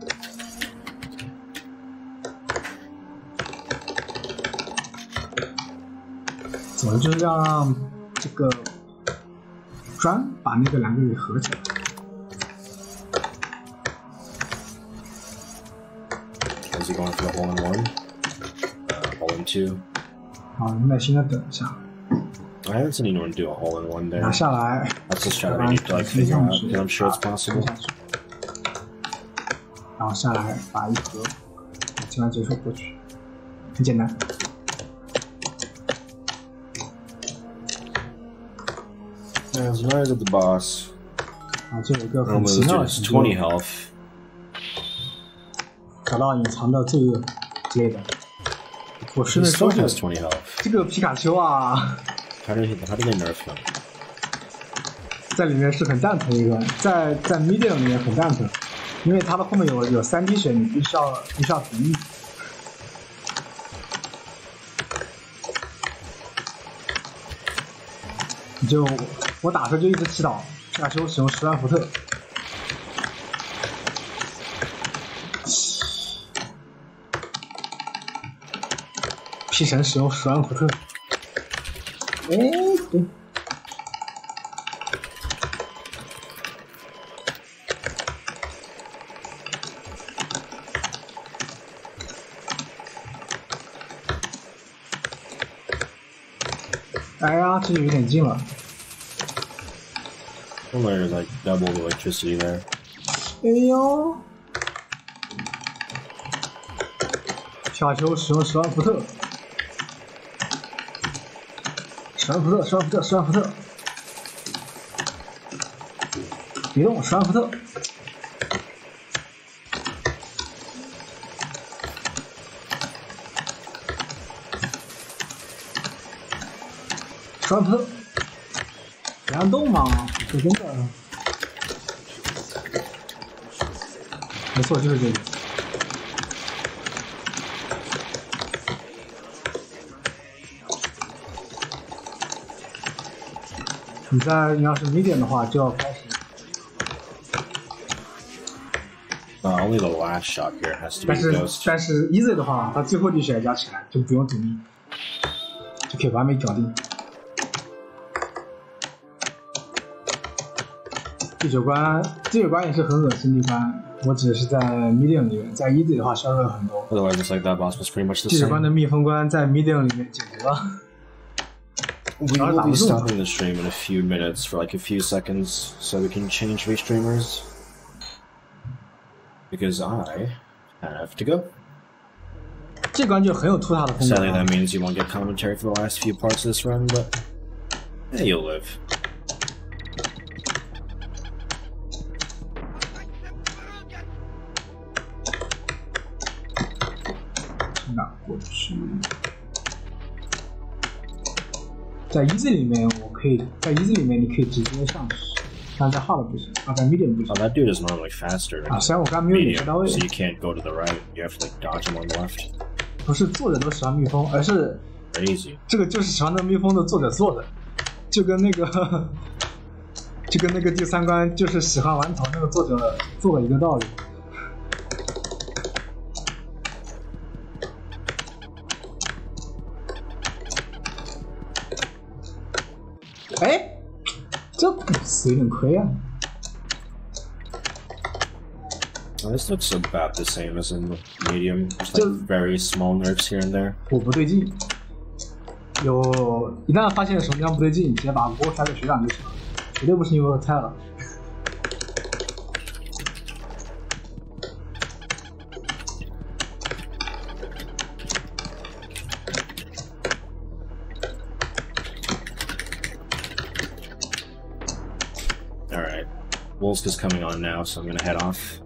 总之就是要让这个砖把那个2个给合起来。 Is he going for the hole in one? Hole in two? 好，耐心的等一下。 I haven't seen anyone do a hole in one there. 拿下来。 That's a strat I need to like figure out because I'm sure it's possible. 然后下来把一盒，尽量结束过去，很简单。 There's right at the boss. 啊，这有一个 Oh, 很 it 奇 was 妙的 just 情况， 20 health. 找到隐藏的罪恶之类的。我 He 顺便 still 说句， has 20 health. 这个皮卡丘啊， How did they nerf him? 在里面是很蛋疼一个，在 medium 里面很蛋疼，因为它的后面有3滴血，你必须要屏蔽。你就我打的时候就一直祈祷皮卡丘使用10万伏特。P 神使用10万伏特。哎，对。 哎呀，这就有点近了。 There's like double the electricity there. 哎呦！皮卡丘使用10万伏特，10万伏特，10万伏特，10万伏特，别动，10万伏特。10万伏特，别让动嘛，这真的。 没错，就是这个。你要是medium的话，就要开始。 Only the last shot here has to be ghost. 但是 easy 的话，它最后滴血加起来就不用赌命，就可以完美搞定。第9关也是很恶心的一关。 我只是在 medium 里面，在 easy 的话削弱了很多。 Otherwise, it's like that boss was pretty much the 第9关 same. 的蜜蜂关在 medium 里面简直了。 We will be stopping the stream in a few minutes for like a few seconds, so we can change restreamers. Because I have to go. 这关就很有吐塔的风格。 Sadly, that means you won't get commentary for the last few parts of this run, but yeah, you'll live. 拿过去。在 easy 里面，在 easy 里面你可以直接上去，但在 hard 不行，在 medium 不行。 Oh, that dude is normally faster. 虽然我刚没有演示到位 so you can't go to the right. You have to like dodge him on the left. 不是作者都喜欢蜜蜂，而是 Crazy. 这个就是喜欢那蜜蜂的作者做的，就跟那个第3关就是喜欢顽童那个作者做的一个道理。 哎，这死有点亏啊！ This looks about the same as in the medium. Just like very small nerfs here and there. 我不对劲，一旦发现什么地方不对劲，直接把锅甩给学长就行了，绝对不是因为我菜了。 Wolf's is coming on now, so I'm gonna head off.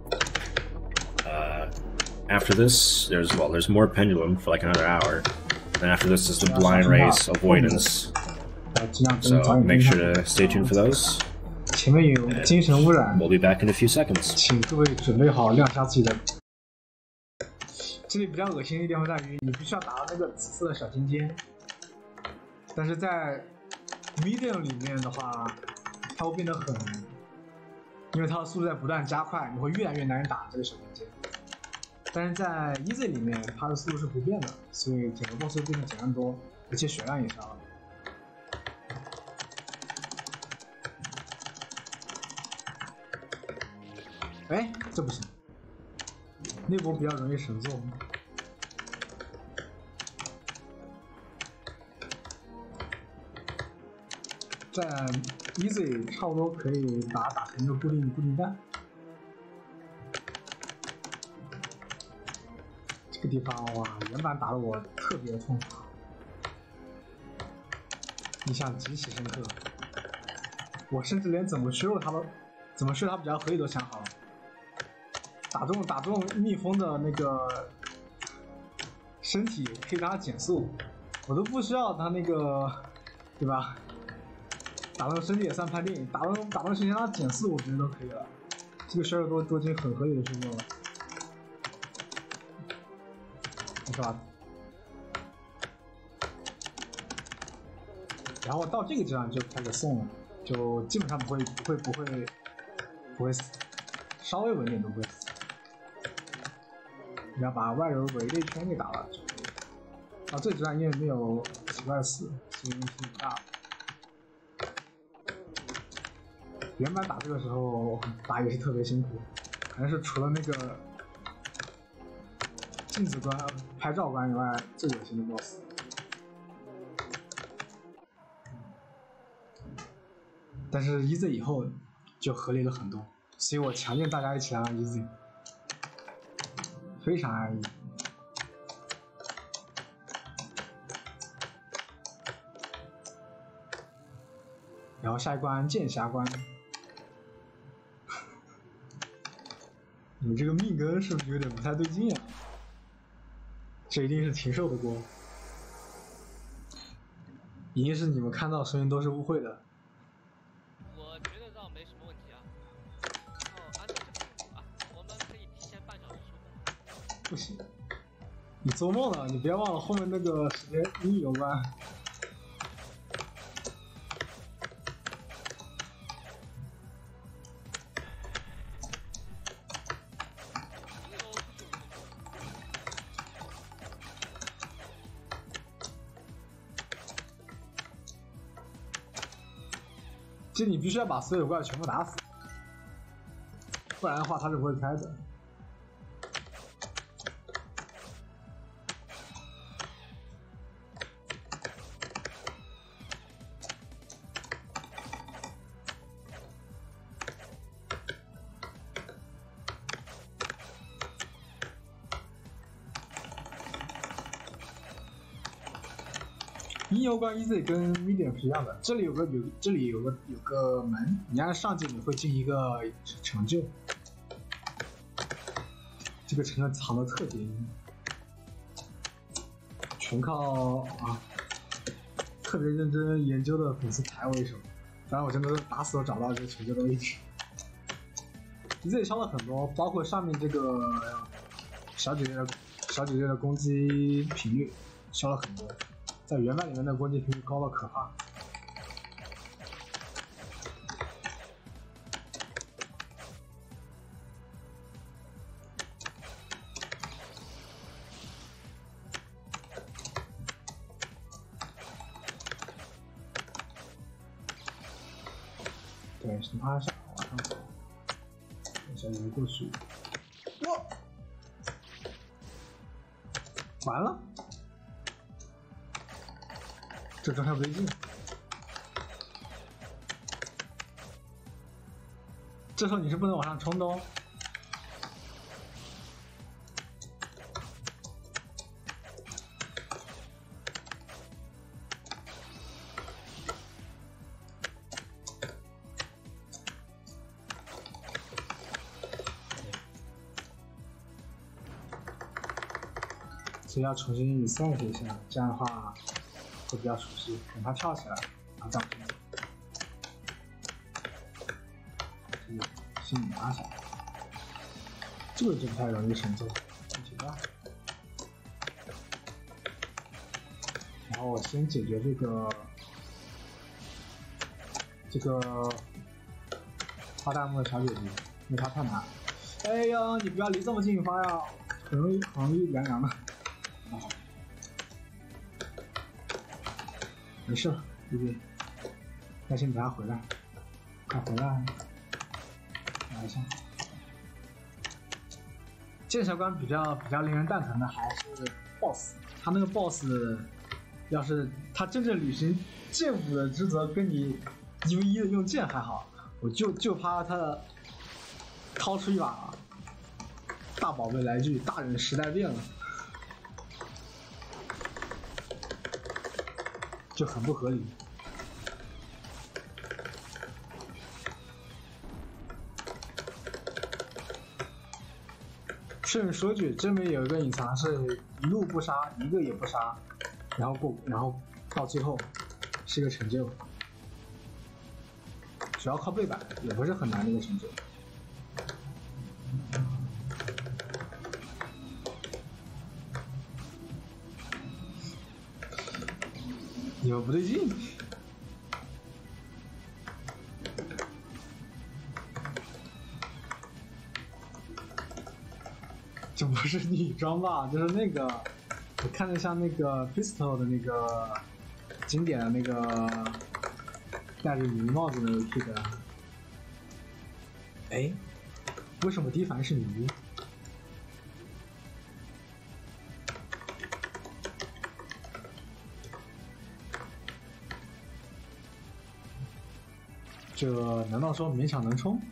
After this, there's more Pendulum for like another hour. Then after this is the Blind Race Avoidance. So make sure to stay tuned for those. 前面有精神污染。 We'll be back in a few seconds. 请各位准备好亮瞎自己的。这里比较恶心的一点会在于，你必须要打到那个紫色的小尖尖，但是在 medium 里面的话，它会变得很。 因为它的速度在不断加快，你会越来越难打这个小尖尖。但是在 easy 里面，它的速度是不变的，所以整个 boss 变得简单多，而且血量也少了。哎，这不行，那波比较容易神作。 在 easy 差不多可以打成一个固定弹。这个地方哇，原版打得我特别痛苦，印象极其深刻。我甚至连怎么削弱它比较合理都想好了。打中蜜蜂的那个身体可以让它减速，我都不需要它那个，对吧？打中身体也算判定，打中身体让它减速，我觉得都可以了。这个削弱都已经很合理的削弱了，是吧？然后到这个阶段就开始送了，就基本上不会死，稍微稳点都不会死。你要把外柔围的一圈给打了。啊，这阶段因为没有奇怪4，所以问题不大。原版打这个时候打也是特别辛苦，可能是除了那个镜子关、拍照关以外最恶心的 BOSS。但是 easy 以后就合理了很多，所以我强烈大家一起来玩 easy， 非常安逸。然后下一关剑侠关，你们这个命根是不是有点不太对劲啊？这一定是禽兽的锅，一定是你们看到声音都是误会的。 我觉得绕没什么问题啊。然后按照这个进度啊，我们可以提前半小时出门。 不行，你做梦了！你别忘了后面那个时间跟你有关。这你必须要把所有怪全部打死，不然的话它是不会开的。音游关 easy 跟 medium 是一样的，这里有个门，你按上键你会进一个成就，这个成就藏的特别硬，全靠特别认真研究的粉丝抬我一手，不然我真的是打死都找不到这个成就的位置。easy 烧了很多，包括上面这个小姐姐的攻击频率烧了很多。在原版里面的攻击频率高到可怕。对，从趴下往上走，小姐姐过去。哇！完了。这状态不对劲，这时候你是不能往上冲的哦。所以要重新reset一下，这样的话会比较熟悉。等它跳起来，然后再往前走，先拿下，这个就不太容易成就，进去吧。然后我先解决这个发弹幕的小姐姐，因为她太难。哎呀，你不要离这么近发呀，很容易凉凉的。没事，弟弟，担心等他回来，快回来，来一下。剑侠关比较令人蛋疼的还是 BOSS， 他那个 BOSS， 要是他真正履行剑舞的职责，跟你 1v1的用剑还好，我就怕他掏出一把大宝贝来句“大人时代变了”，就很不合理。顺便说句，这边有一个隐藏是一路不杀，一个也不杀，然后到最后是一个成就，主要靠背板，也不是很难的一个成就。你们不对劲。这不是女装吧？就是那个，我看着像那个 Pistol 的那个经典的那个戴着鱼帽子的 Kid。哎，为什么第一反应是鱼？这难道说勉强能冲？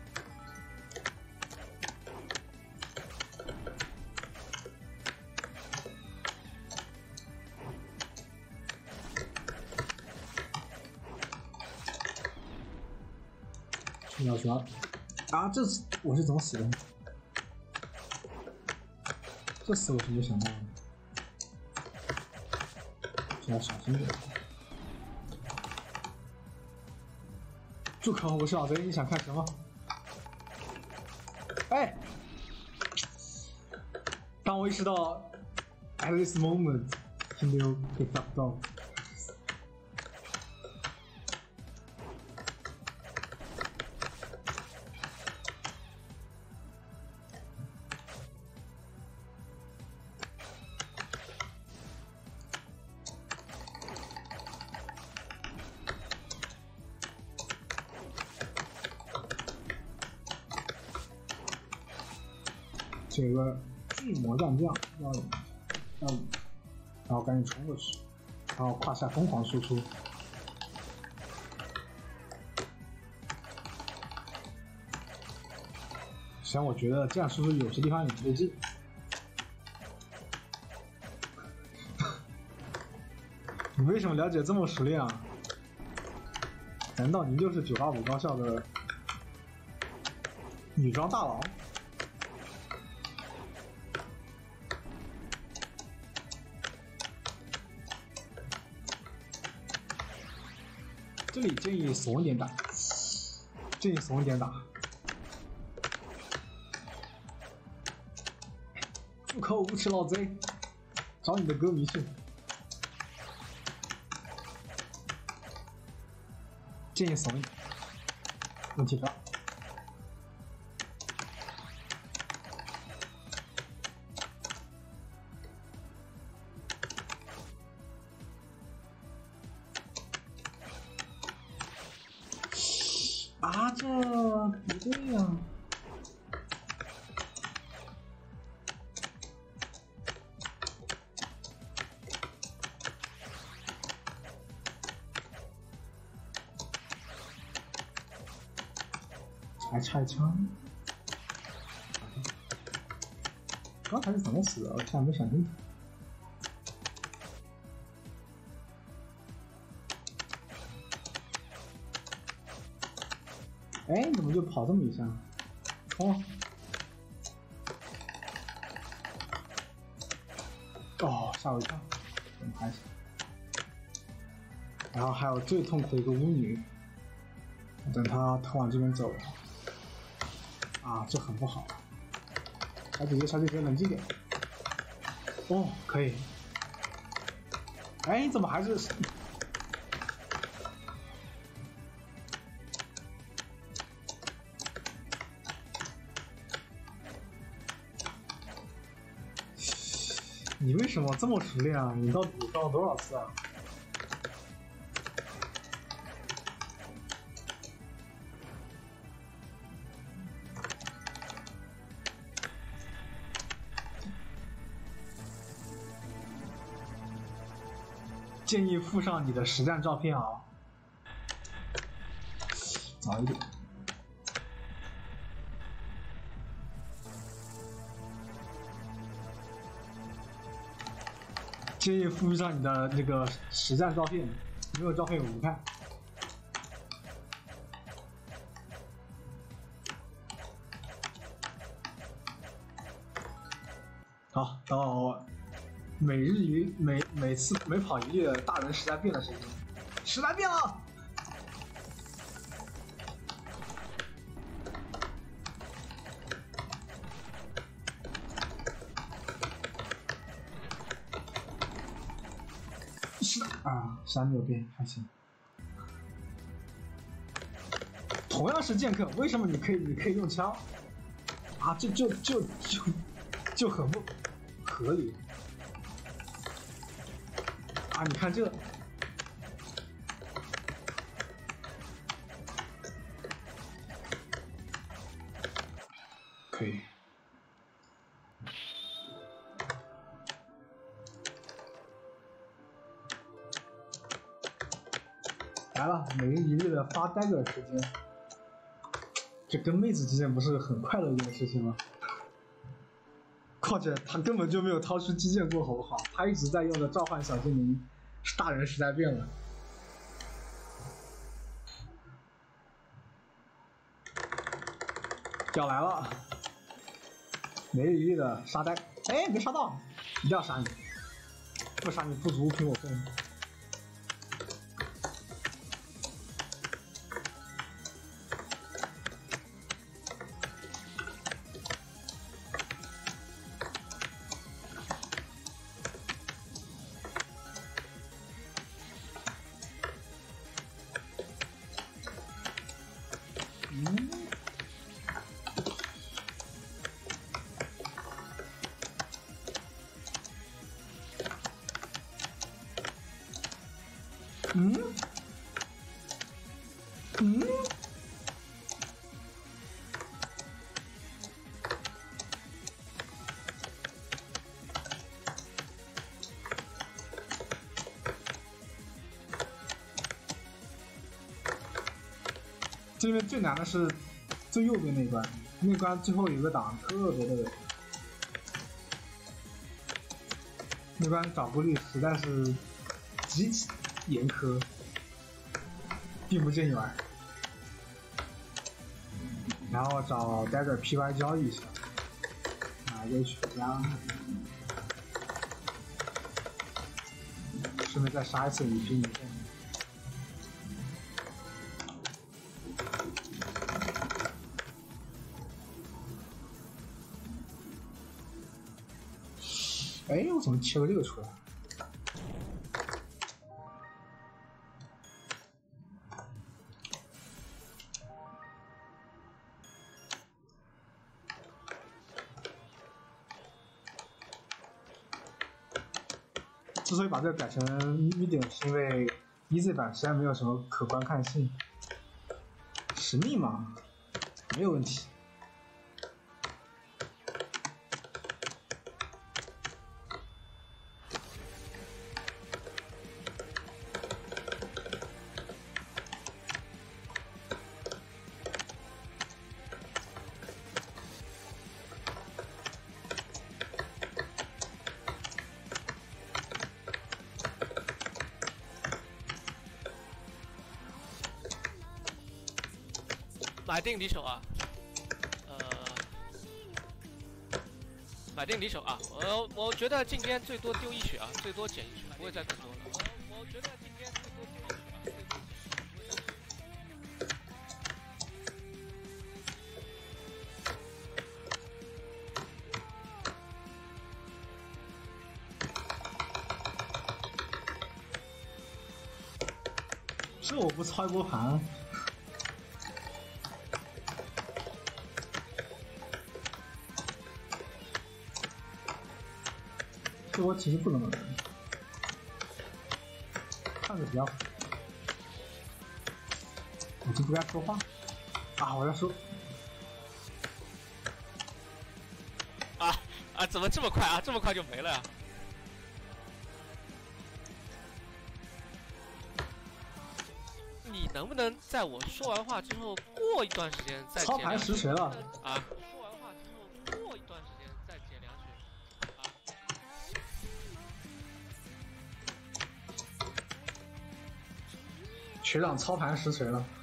要说啊，这次我是怎么死的？这次我是没想到的，这要小心点。住口！我是老贼，你想看什么？哎，当我意识到 at this moment he knew he fucked up。这个巨魔战将要赢，然后赶紧冲过去，然后胯下疯狂输出。虽然我觉得这样输出有些地方也不对劲。你为什么了解这么熟练啊？难道您就是985高校的女装大佬？这里建议怂一点打，建议怂一点打。住口，无耻老贼！找你的歌迷去。建议怂一点。问题大。啊，这不对呀！还差一枪，刚才是怎么死的？我竟然没想清楚。哎，你怎么就跑这么一下？冲啊！哦，吓我一跳，怎么还行？然后还有最痛苦的一个巫女，等她往这边走，啊，这很不好。小姐姐，小姐姐，冷静点。哦，可以。哎，你怎么还是？你为什么这么熟练啊？你到底撞了多少次啊？建议附上你的实战照片啊！ 早一点。建议附上你的那个实战照片，没有照片我不看。好，到每次每跑一列的大人时代变的时间，时代变了。山没有变，还行。同样是剑客，为什么你可以用枪？啊，就很不合理。啊，你看这，可以。来了，每日一日的发dagger时间，这跟妹子之间不是很快乐一件事情吗？况且他根本就没有掏出击剑过，好不好？他一直在用的召唤小精灵，大人时代变了。要来了，每日一日的杀呆，哎，没杀到，一定要杀你，不杀你不足凭我分。这边最难的是最右边那关，那关最后有个档特别的，那关找攻略实在是极其严苛，并不建议玩。然后找 dagger PY 交易一下，拿一个血浆，顺便再杀一次雨披一阵。哎，我怎么切个这个出来？之所以把这个改成medium，是因为 easy 版实在没有什么可观看性。实力嘛，没有问题。 买定敌手啊，买定敌手啊！我觉得镜间最多丢一血啊，最多减一血，不会再更多了。我觉得镜间最多丢一血啊，最多减一血。这我不操一波盘。这我其实不能玩，看着比较，我就不该说话啊！我要说啊！怎么这么快啊？这么快就没了呀？你能不能在我说完话之后过一段时间再操盘实锤了啊！说完话之后过一段时间再减2血啊！ 学长操盘实锤了。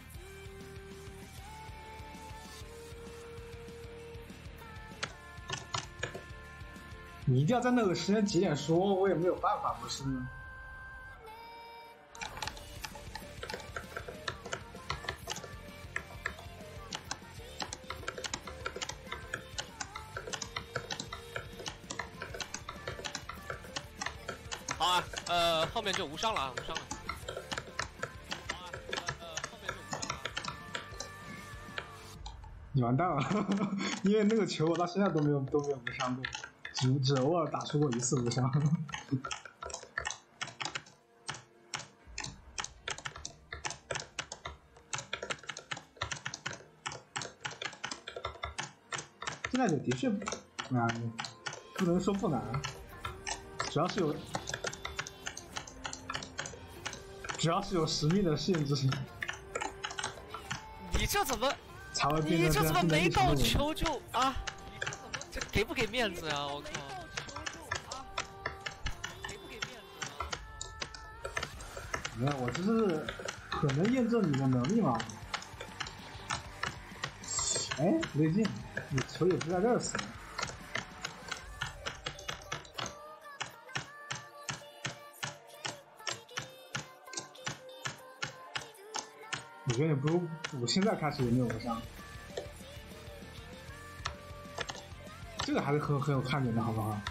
你一定要在那个时间节点说，我也没有办法，不是吗？ 好啊，后面就无伤了啊，无伤了。好啊，后面就无伤了。 你完蛋了，因为那个球我到现在都没有无伤过，只偶尔打出过1次无伤。现在就的确难，不能说不难，主要是有实力的限制。 你这怎么？ 才会变成你这怎么没到球就啊？你这怎么这给不给面子啊？我靠！给不给面子啊？ 没有，我这是可能验证你的能力嘛。哎，不对劲，你球也不在这儿死。我觉得你不如我现在开始也没有无伤，这个还是很有看点的，好不好？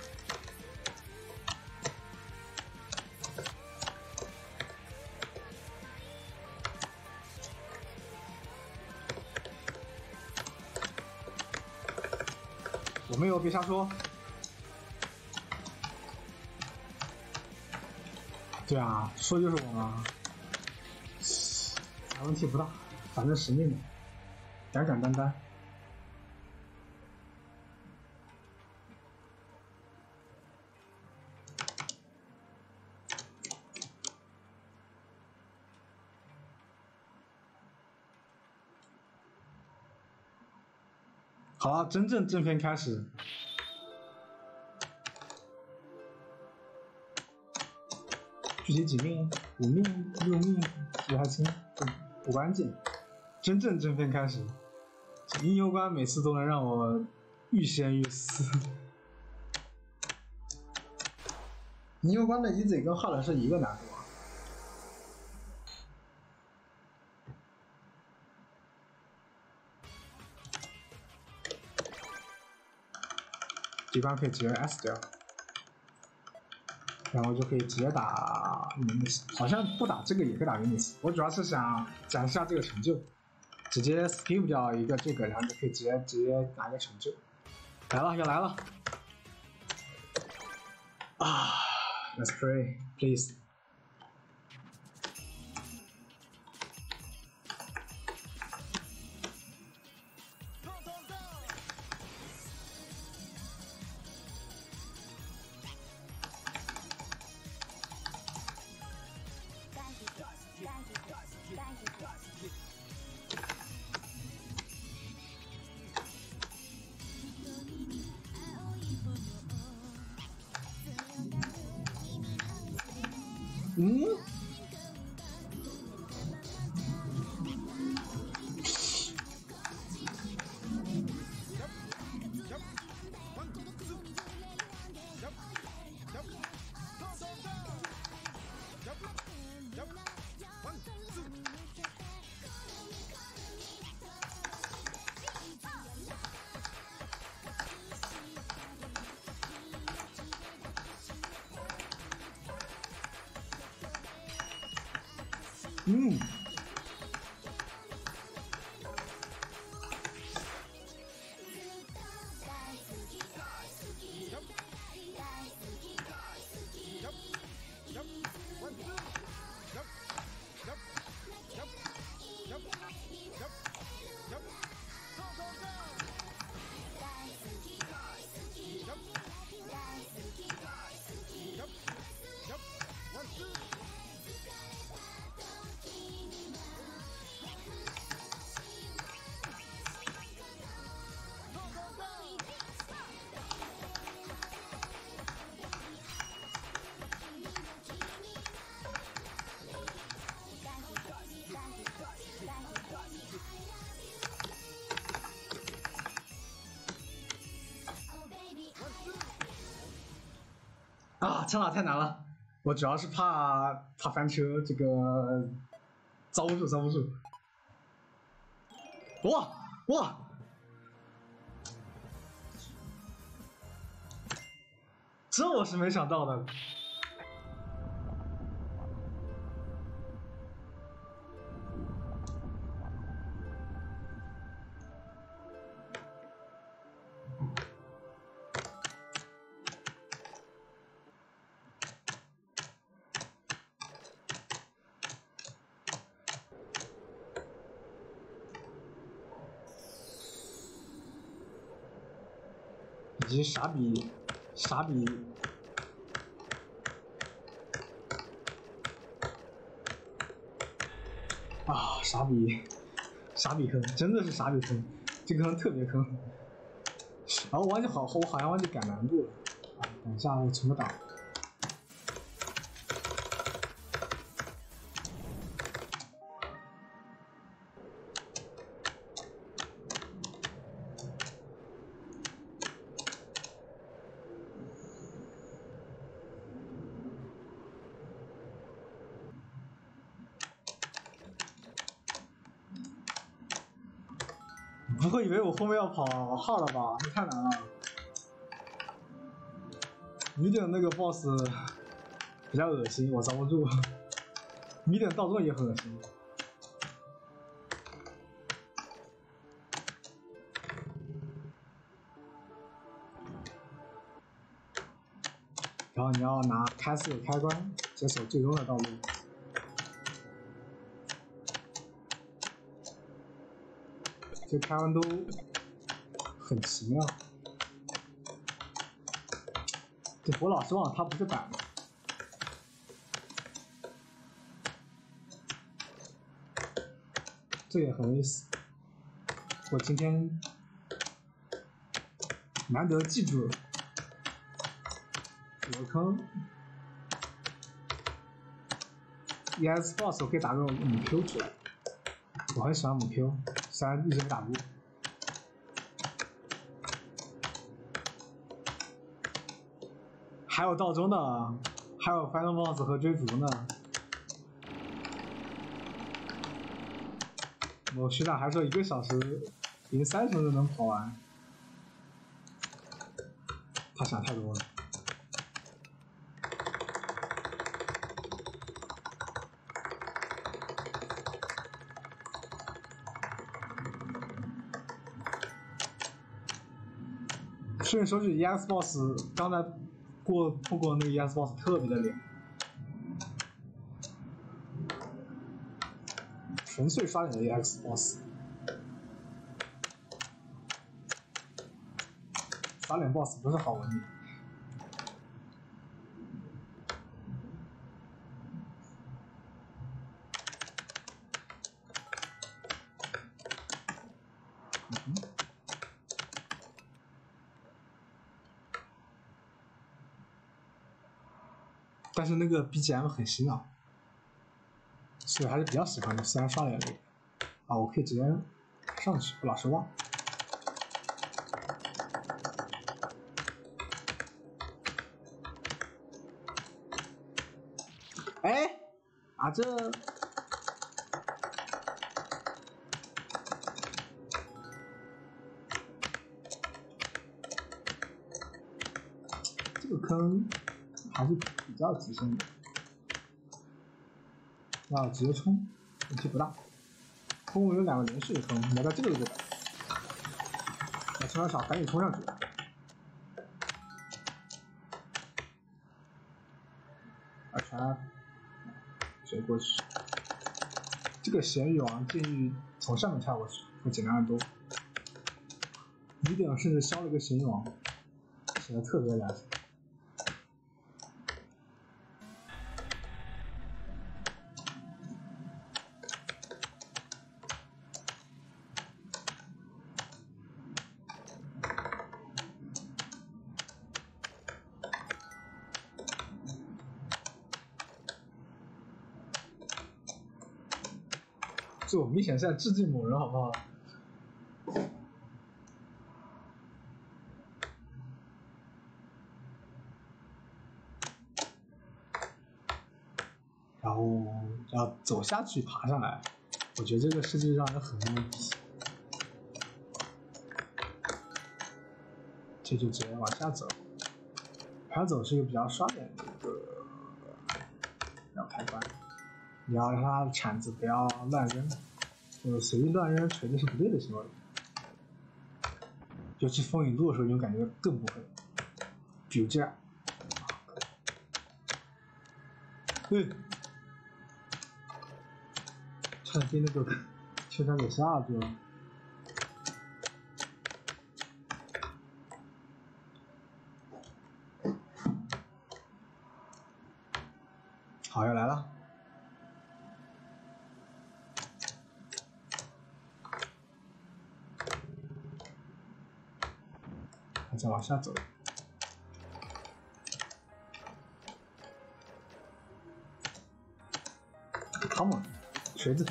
我没有，别瞎说。对啊，说就是我嘛。问题不大，反正实力嘛，简简单单。好了，真正正片开始。具体几命？5命、6命，记不太清。不关键，真正正片开始，银游关每次都能让我欲仙欲死。银游关的 easy 跟 hard 是一个难度啊。这关可以直接 S 掉，然后就可以直接打好像不打这个也可以打Minis。我主要是想展示下这个成就，直接 skip 掉一个这个，然后就可以直接拿一个成就。来了，要来了啊 ！Let's pray, please. 啊，枪法太难了，我主要是怕翻车，这个遭不住。哇！这我是没想到的。以及傻逼啊，傻逼坑，真的是傻逼坑，这个坑特别坑。然后我好像忘记改难度了啊，等一下我重个档。不会以为我后面要跑号了吧？那太难了。米点那个 boss 比较恶心，我遭不住。米点道中也很恶心。然后你要拿开4个开关解锁最终的道路。这开关都很奇妙。对，我老是忘了它不是板的。这也很有意思。我今天难得记住了，有个坑 EX boss 我可以打个母 Q 出来，我很喜欢母 Q。虽然一直没打过，还有道中呢，还有 Final Boss 和追逐呢。我学长还说1个小时0.30分钟能跑完，他想太多了。顺便说句 ，EX Boss 刚才通过那个 EX Boss 特别的脸，纯粹刷脸的 EX Boss， 刷脸 Boss 不是好文明。但是那个 BGM 很洗脑，所以还是比较喜欢的。虽然刷脸累啊，我可以直接上去，我老是忘。哎，啊这个坑还是比较极限的，要直接冲，问题不大。后面有2个连续的坑，你要在这个就对了。要冲上少，赶紧冲上去。2传直接过去。这个咸鱼王建议从上面跳过去，会简单的多。1点甚至消了一个咸鱼王，显得特别良心。这我明显是在致敬某人，好不好？ 然后要走下去爬上来，我觉得这个设计让人很懵逼。这就直接往下走，往下走是一个比较刷脸的一个开关，你要让它铲子不要乱扔，随意乱扔锤子是不对的行为。尤其风影路的时候，你就感觉更不会。比如这样，差点被那个车窗给吓住了。好，要来了。再往下走。Come on， 锤子。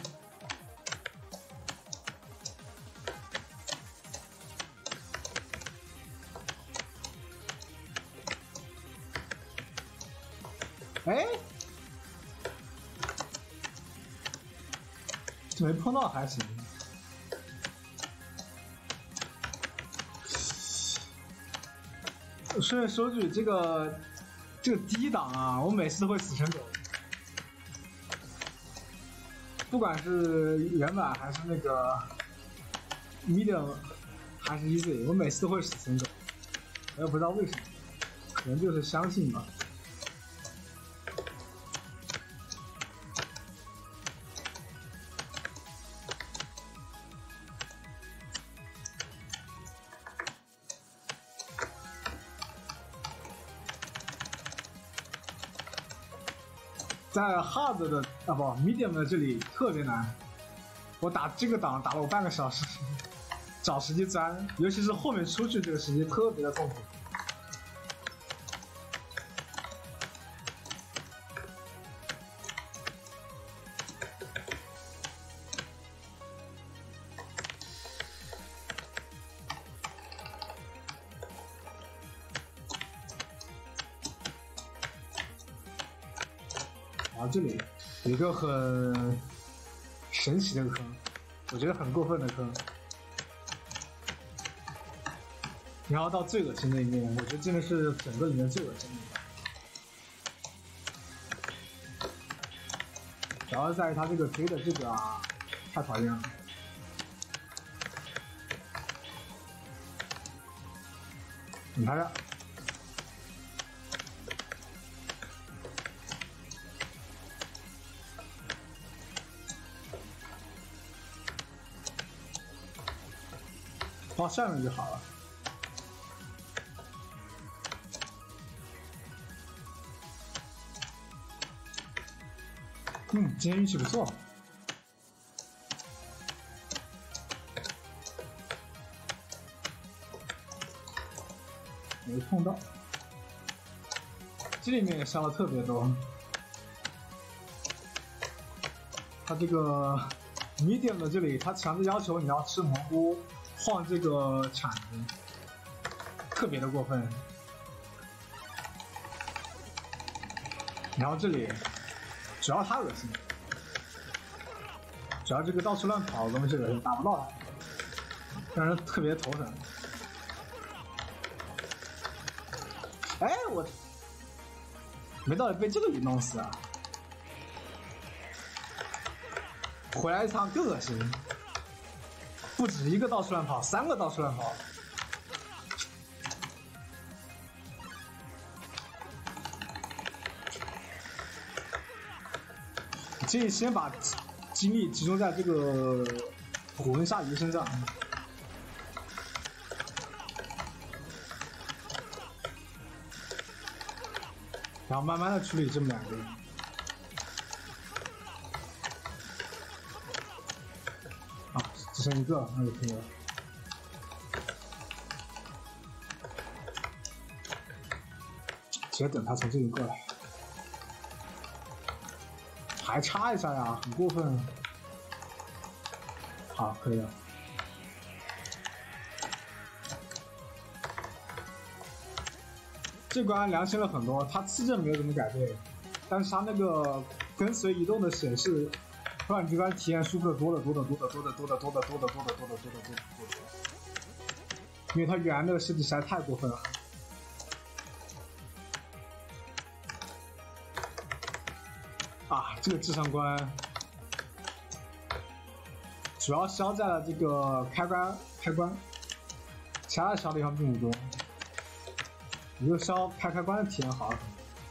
哎，这没碰到还行。顺便说句，这个低档啊，我每次都会死成狗。不管是原版还是那个 medium 还是 easy， 我每次都会死成狗，我也不知道为什么，可能就是相信吧。在 hard 的medium 的这里特别难，我打这个档打了我半个小时，找时机钻，尤其是后面出去这个时机特别的痛苦。然后这里有一个很神奇的坑，我觉得很过分的坑。然后到最恶心的一面，我觉得真的是整个里面最恶心的一面。主要在于它这个推的这个啊，太讨厌了。你看着。到下面就好了。今天运气不错。没碰到。这里面也烧的特别多。它这个medium的这里，它强制要求你要吃蘑菇。晃这个铲子特别的过分，然后这里主要它恶心，主要这个到处乱跑的东西恶心，打不到它，让人特别头疼。哎，我没道理被这个给弄死啊！回来一趟更恶心。不止一个到处乱跑，3个到处乱跑。建议先把精力集中在这个虎纹鲨鱼身上，然后慢慢的处理这么2个。只剩一个，那就可以了。直接等他从这里过来，还插一下呀，很过分。好，可以了。这关良心了很多，它刺阵没有怎么改变，但是它那个跟随移动的显示，会让你这关体验舒服的多了，因为它原来那个设计实在太过分了。啊，这个智商关主要消在了这个开关，其他的小地方并不多，你就消开关的体验好了。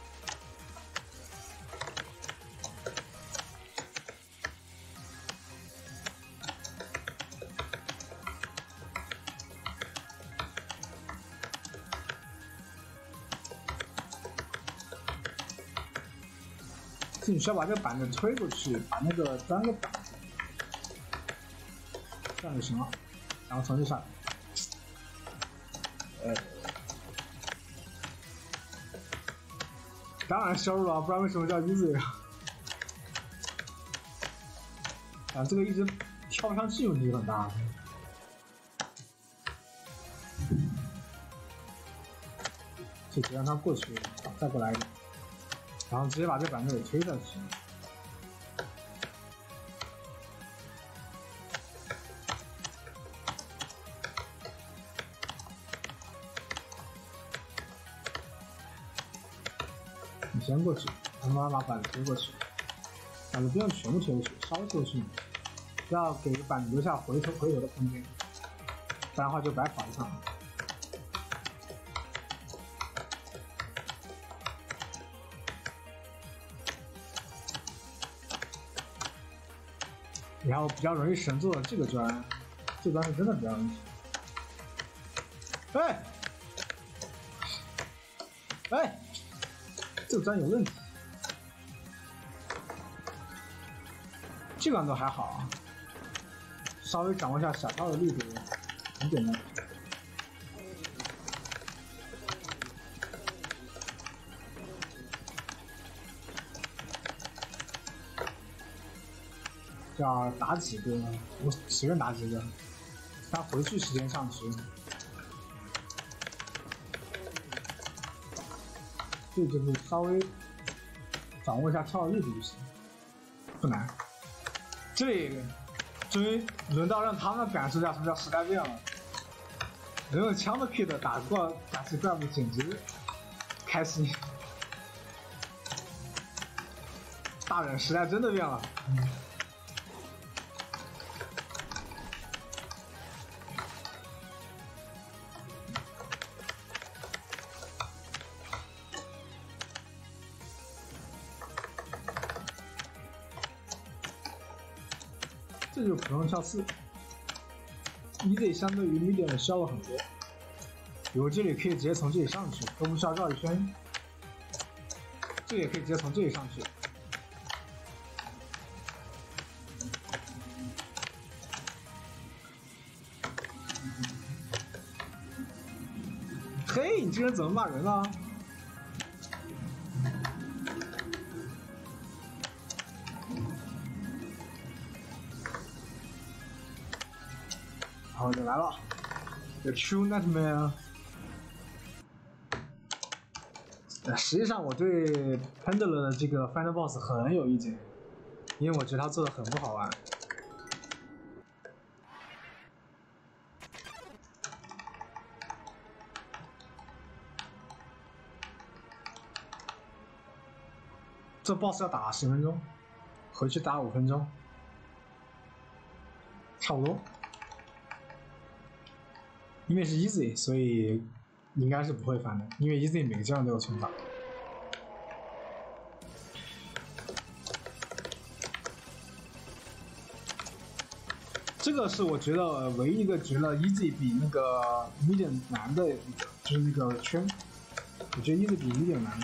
你需要把这个板子推过去，把那个砖给挡住，这样就行了。然后从这上，当然削弱了，不然为什么叫 easy 啊？啊，这个一直跳不上去问题很大。就直接让它过去，再过来一点。然后直接把这板子给推下去。你先过去，慢慢把板子推过去，板子不用全部推过去，稍微推过去，不要给板子留下回头的空间，不然的话就白跑一趟了。然后比较容易神做的这个砖，这砖是真的比较容易神。这个砖有问题。这个都还好啊，稍微掌握一下小跳的力度，很简单。要打几个，我随便打几个，他回去时间上去，这就是稍微掌握一下跳的力度就行，不难。这里终于轮到让他们感受一下什么叫时代变了，能用枪的 kit 打起怪物简直开心。大人，时代真的变了。这就是普通跳4 ，easy 相对于 medium 削了很多。比如这里可以直接从这里上去，都不需要绕一圈。这里也可以直接从这里上去。嘿，你这人怎么骂人了？好，就来了 ，The True Nightmare。实际上，我对 Pendulum 的这个 Final Boss 很有意见，因为我觉得他做的很不好玩。这 BOSS 要打10分钟，回去打5分钟，差不多。因为是 easy， 所以应该是不会翻的，因为 easy 每个阶段都有存档。这个是我觉得唯一一个觉得 easy 比那个 medium 难的一个，就是那个圈，我觉得 easy 比 medium 难。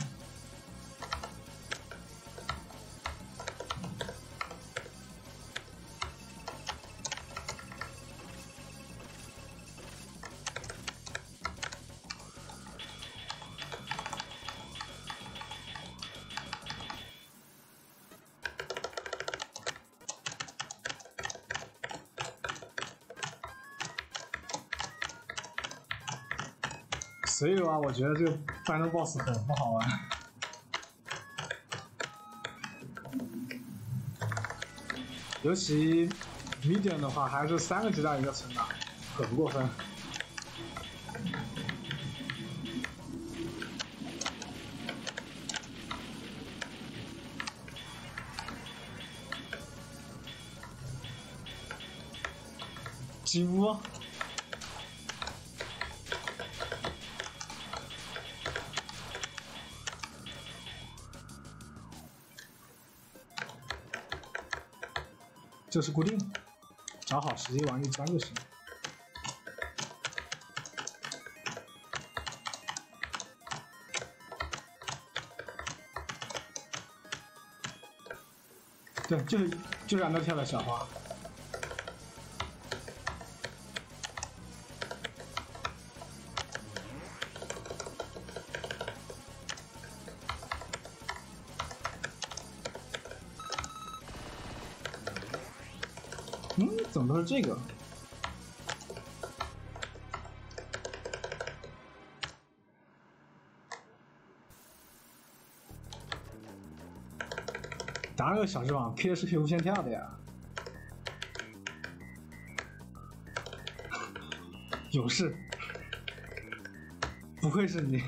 所以啊，我觉得这个 Final Boss 很不好玩。 尤其 medium 的话，还是3个鸡蛋一个存档，很不过分。金屋。这是固定的，找好时机往一钻就行。对，就是按照跳的小花。怎么都是这个？当然有小翅膀 ，K 是可以无限跳的呀。有事？不会是你？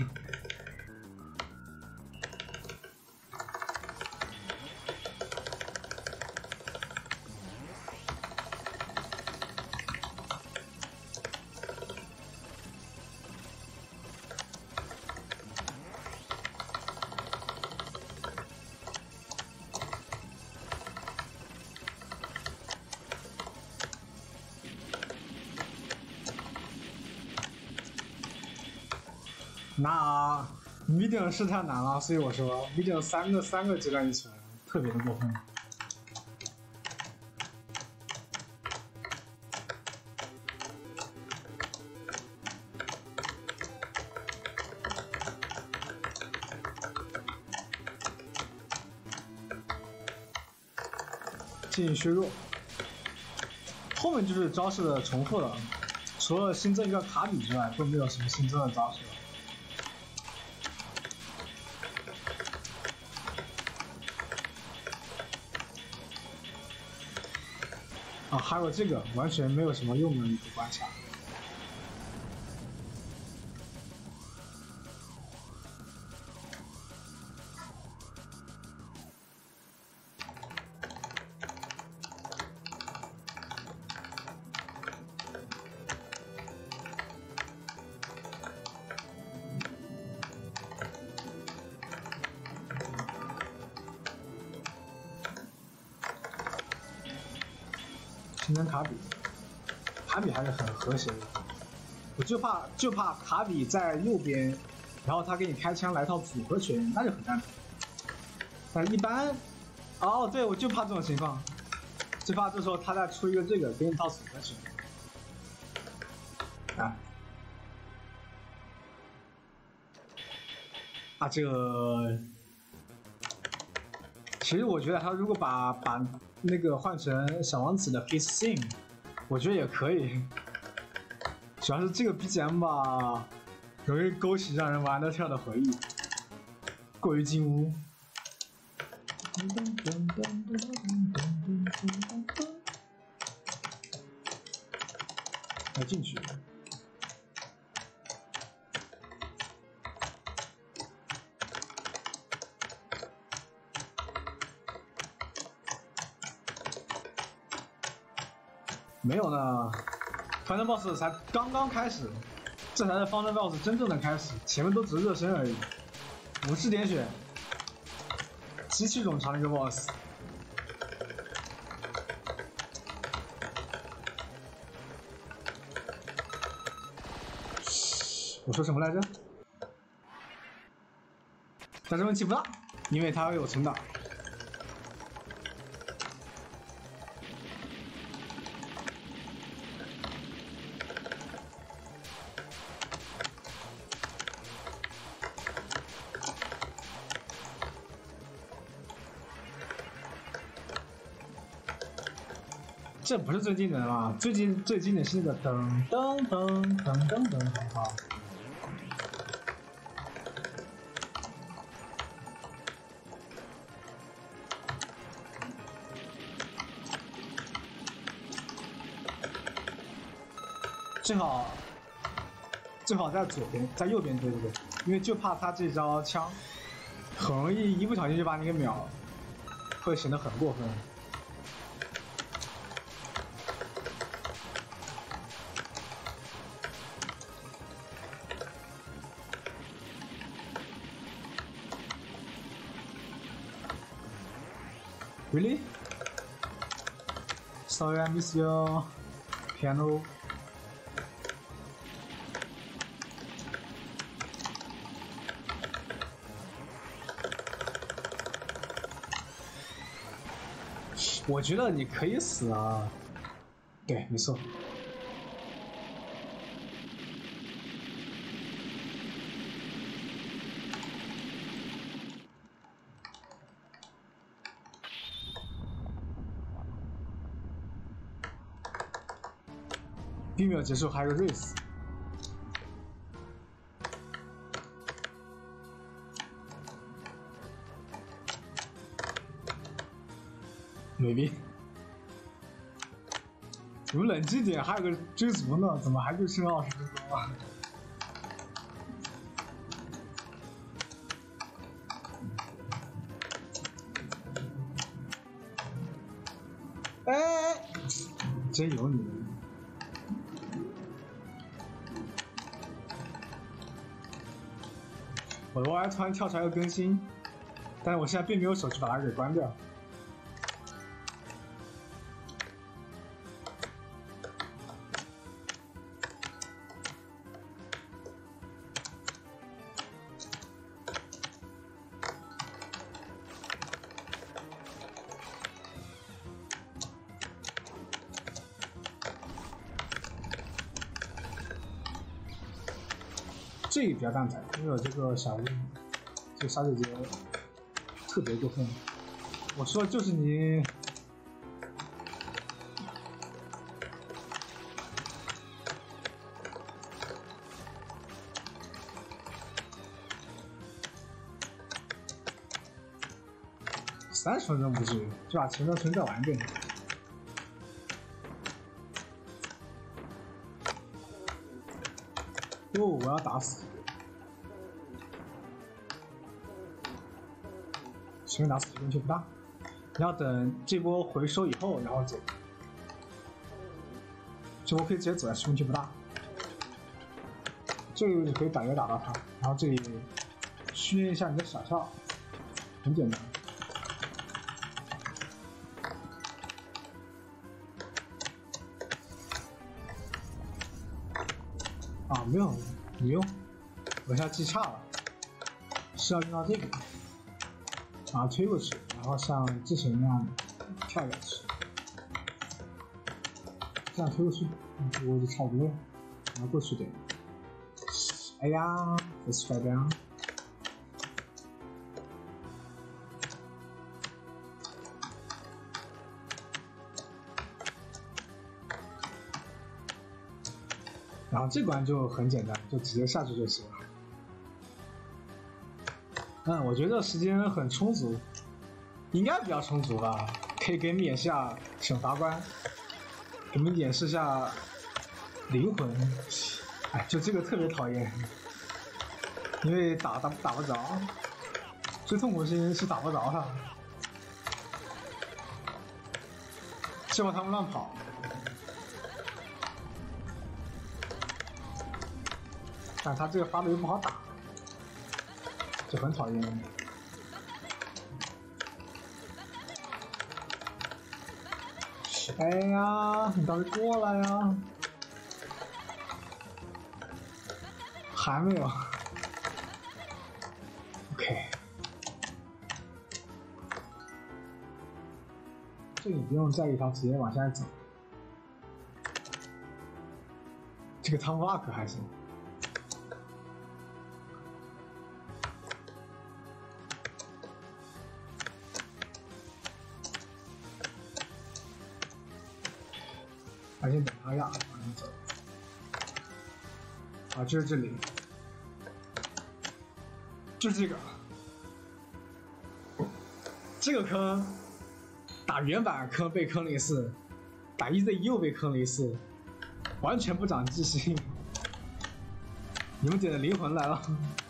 那 medium 是太难了，所以我说 medium 三个阶段一起来，特别的过分。进行削弱，后面就是招式的重复了，除了新增一个卡比之外，都没有什么新增的招式了。啊，还有这个完全没有什么用的一个关卡。新增卡比还是很和谐的，我就怕卡比在右边，然后他给你开枪来套组合拳，那就很蛋疼。但一般，哦，对，我就怕这种情况，就怕这时候他再出一个这个给你套组合拳，这个。其实我觉得他如果把那个换成小王子的 His Sing， 我觉得也可以。主要是这个 BGM 吧，容易勾起让人玩得跳的回忆，过于金屋。要进去。没有呢，方阵 BOSS 才刚刚开始，这才是方阵 BOSS 真正的开始，前面都只是热身而已。50点血，极其冗长的一个 BOSS。我说什么来着？但是问题不大，因为它有存档。这不是最经典的吧？最经典是那个噔噔噔噔噔噔，好。 最好在左边，在右边，对不对？因为就怕他这招枪很容易一不小心就把你给秒了，会显得很过分。Really? Sorry, I miss your piano. 我觉得你可以死啊，对，没错。并没有结束，还有个 race。maybe。你们冷静点，还有个追逐呢，怎么还就剩20分钟啊？哎，真有你！我的 Y 突然跳出来个更新，但是我现在并没有手去把它给关掉。这个比较蛋仔，因为有这个小屋，这个小姐姐特别过分。我说的就是你，30分钟不至于，就把前面存在玩一遍。哦，我要打死！前面打死问题不大，你要等这波回收以后，然后走。这波可以直接走，问题不大。这个位置可以打到他，然后这里训练一下你的小跳，很简单。啊，没有，你用，我一下记差了，是要用到这个，把它推过去，然后像之前那样跳下去，这样推过去，我就差不多了，然后过去点。哎呀，这是坏蛋！然后这关就很简单，就直接下去就行了。我觉得时间很充足，应该比较充足吧。可以给你们演示下审罚官，给你们演示下灵魂。哎，就这个特别讨厌，因为打不着，最痛苦的事情是打不着他，就怕他们乱跑。但他这个发的又不好打，就很讨厌。哎呀，你倒是过来呀！还没有。OK， 这你不用在意它，直接往下走。这个汤瓦可还行。还先等他压，往上走。啊，就是这里，就是这个，这个坑，打原版坑被坑了一次，打 EZ 又被坑了一次， 完全不长记性。你们点的灵魂来了。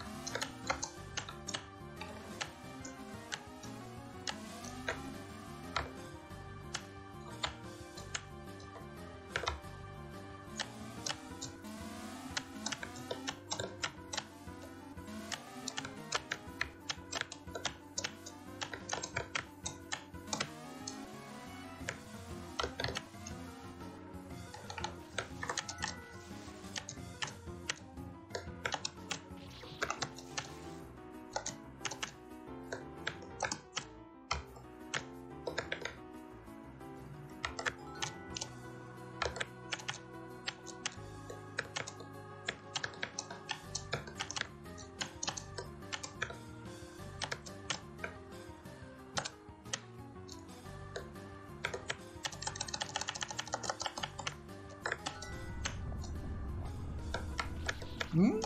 嗯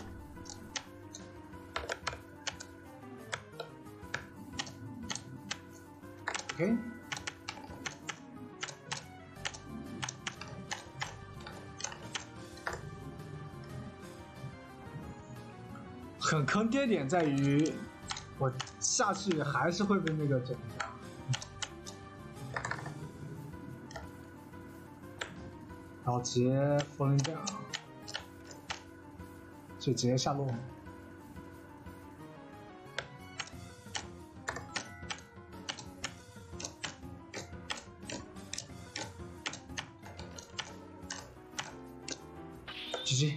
，OK， 很坑爹点在于，我下去还是会被那个整一下，然后直接 falling down。就直接下落。GG。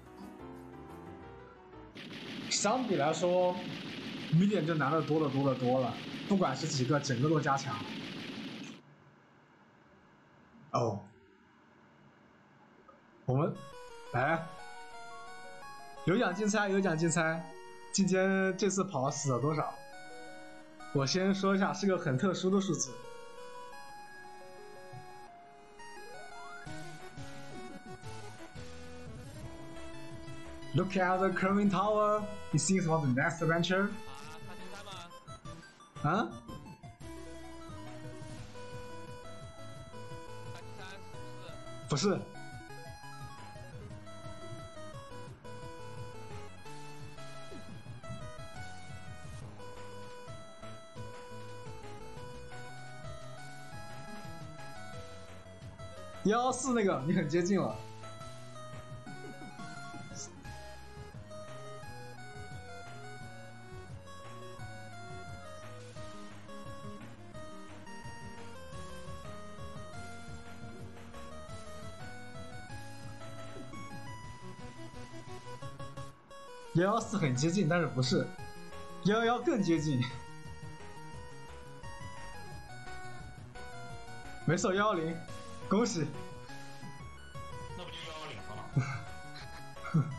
相比来说，米点就难的多了，不管是几个，整个都加强。哦，我们来。有奖竞猜，今天这次跑死了多少？我先说一下，是个很特殊的数字。Look at the curving tower. It seems for the next adventure. 啊？不是。114那个，你很接近了。114很接近，但是不是111更接近。没错，110，恭喜。 那不就110了吗？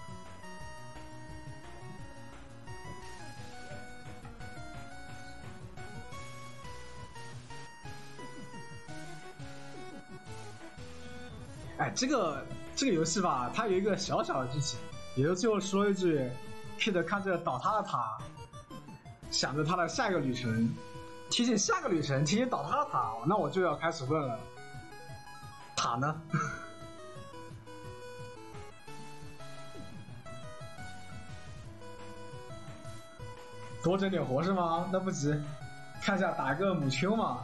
哎，这个游戏吧，它有一个小小的剧情，也就最后说一句 ，Kid 看着倒塌的塔，想着他的下一个旅程，提醒下个旅程，提醒倒塌的塔，那我就要开始问了，塔呢？多整点活是吗？那不急，看一下打个母 Q 嘛。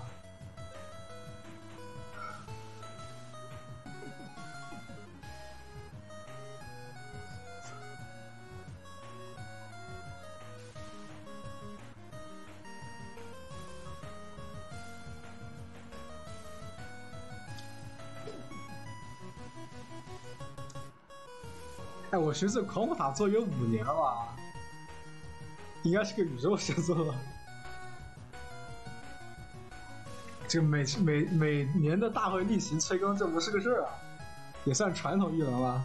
哎，我寻思狂舞塔做有5年了吧，应该是个宇宙神作了。这个每年的大会例行催更，这不是个事儿啊，也算传统艺人了。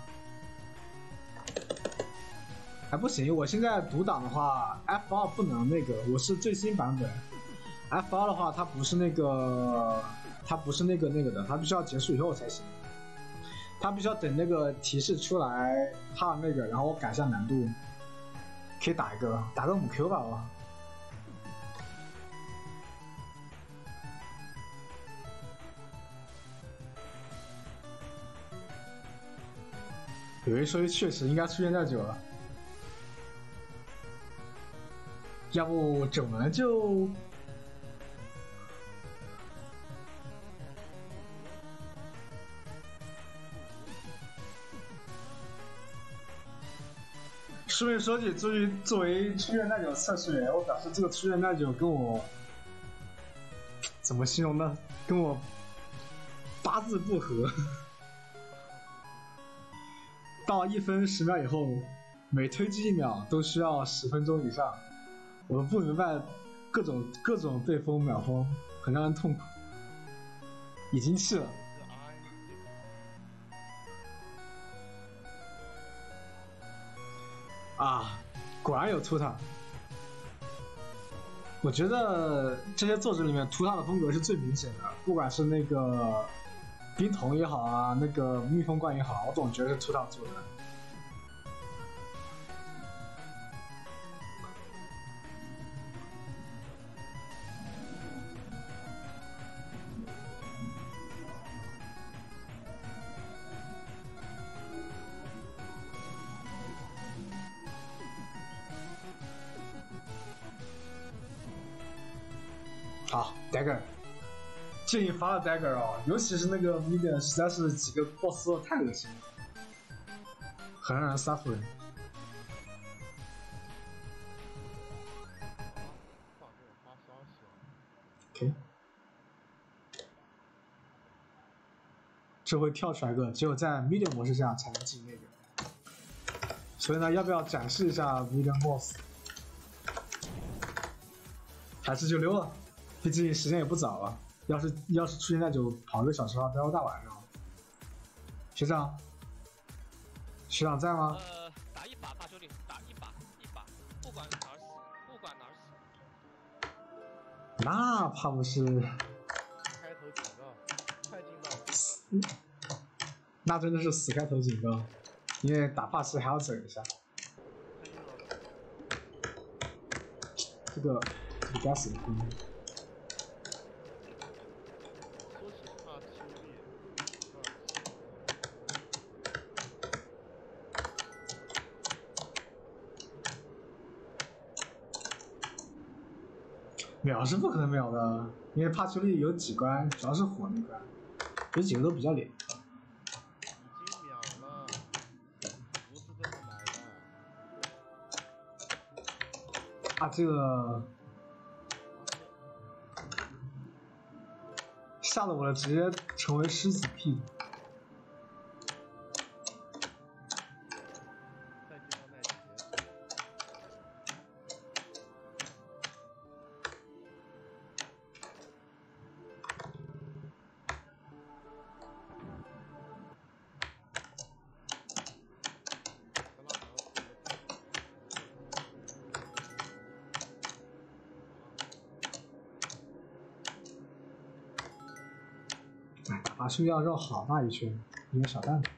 还不行，我现在读档的话 ，F2 不能那个，我是最新版本。F2 的话，它不是那个的，它必须要结束以后才行。他必须要等那个提示出来，他的那个，然后我改一下难度，可以打个母 Q 吧，我。 有人说确实应该出现太久了，要不整轮就。顺便说句，作为出院耐久测试员，我表示这个出院耐久跟我怎么形容呢？跟我八字不合。到1分10秒以后，每推进1秒都需要10分钟以上。我不明白各种被封秒封，很让人痛苦，已经气了。啊，果然有图塔。我觉得这些作者里面图塔的风格是最明显的，不管是那个冰瞳也好啊，那个蜜蜂冠也好，我总觉得是图塔做的。好 ，Dagger， 建议发了 Dagger 哦，尤其是那个 Medium， 实在是几个 BOSS 做的太恶心了，很让人杀夫人。OK， 这会跳出来个，只有在 Medium 模式下才能进那个，所以呢，要不要展示一下 Medium BOSS？ 还是就溜了。毕竟时间也不早了，要是出现那就跑1个小时的话，待到大晚上。学长在吗？ 打一把，大兄弟，打一把，不管哪儿死，不管哪儿死。 那怕不是？ 开头警告，快进到。 那真的是死开头警告，因为打帕奇还要整一下。这个该死的兵。秒是不可能秒的，因为帕丘利有几关，主要是火那关，有几个都比较脸。 已经秒了，不是这么来的。 啊，这个吓得我了，直接成为狮子屁股。打树要绕好大一圈，有点小蛋疼。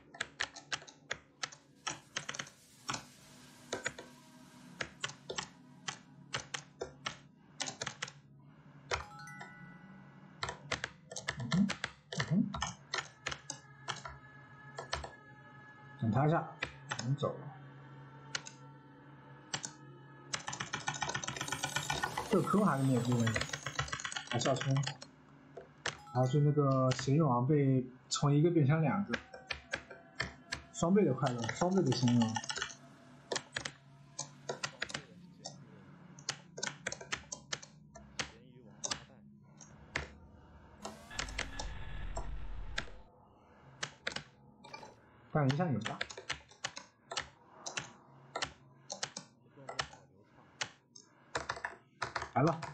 等他一下，我们走了。这个坑还是没有注意，还是要冲。还是那个咸鱼王被从1个变成2个，双倍的快乐，双倍的咸鱼王。 咸鱼王八蛋。 但影响有大。来吧。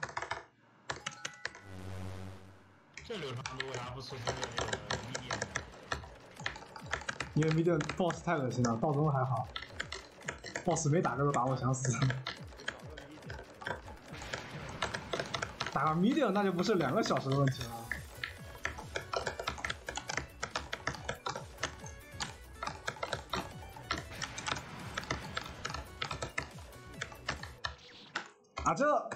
这流畅度为啥不出现那个 medium？ 因为 medium boss 太恶心了，到中还好 ，boss 没打个都打我想死。打个 medium 那就不是2个小时的问题了。啊这！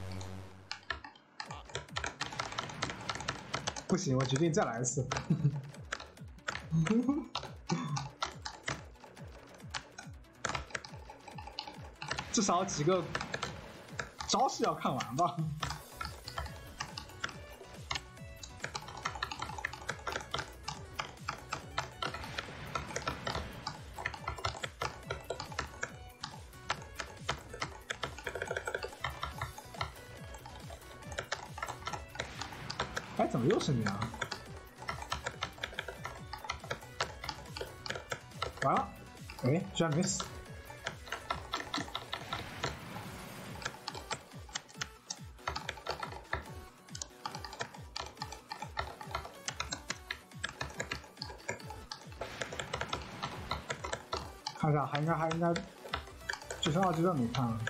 不行，我决定再来一次。 至少几个招式要看完吧。哎，怎么又是你啊？完了，哎，居然没死。看一下，还应该，最深奥阶段没看了。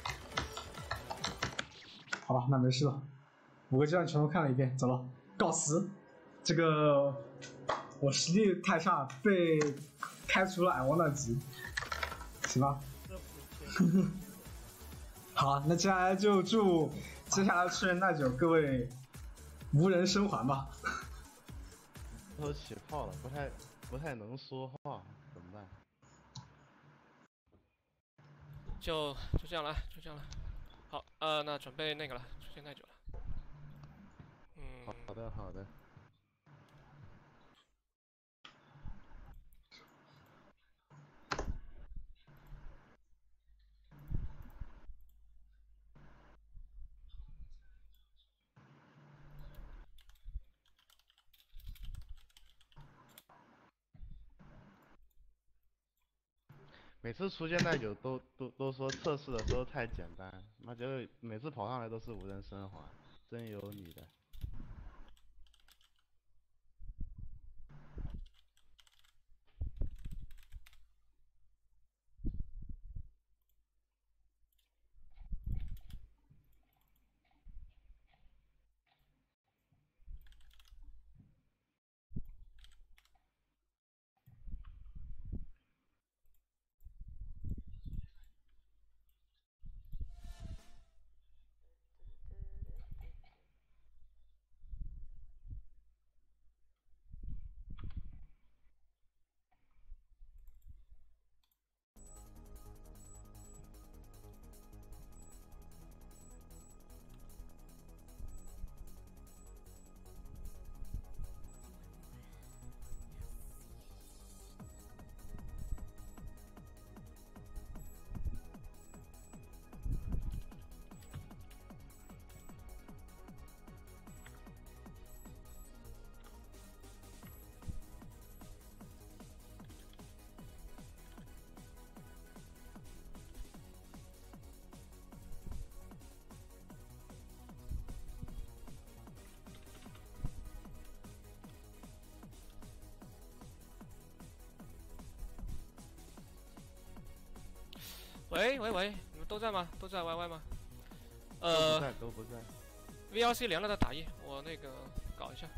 好吧，那没事了。5个阶段全都看了一遍，走了，告辞。这个我实力太差，被开除了矮王那级，行吧？好，那接下来就祝接下来吃人耐久各位无人生还吧。 都起泡了，不太能说话，怎么办？ 就这样了，就这样了。好，那准备那个了，出现耐久了。 好的，好的。每次出现耐久都说测试的时候太简单，妈结果每次跑上来都是无人生还，真有你的。 喂，你们都在吗？都在 YY 吗？ 都不在。 VLC 连了的打一，我那个搞一下。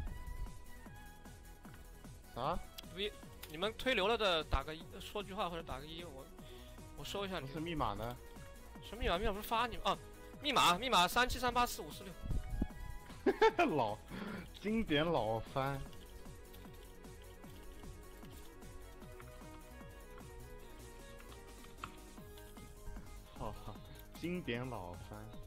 啥？ 你们推流了的打个一，说句话或者打个一，我收一下你。 不是密码呢？ 什么密码？密码不是发你们啊？密码37384546。 老经典老番。好，经典老番。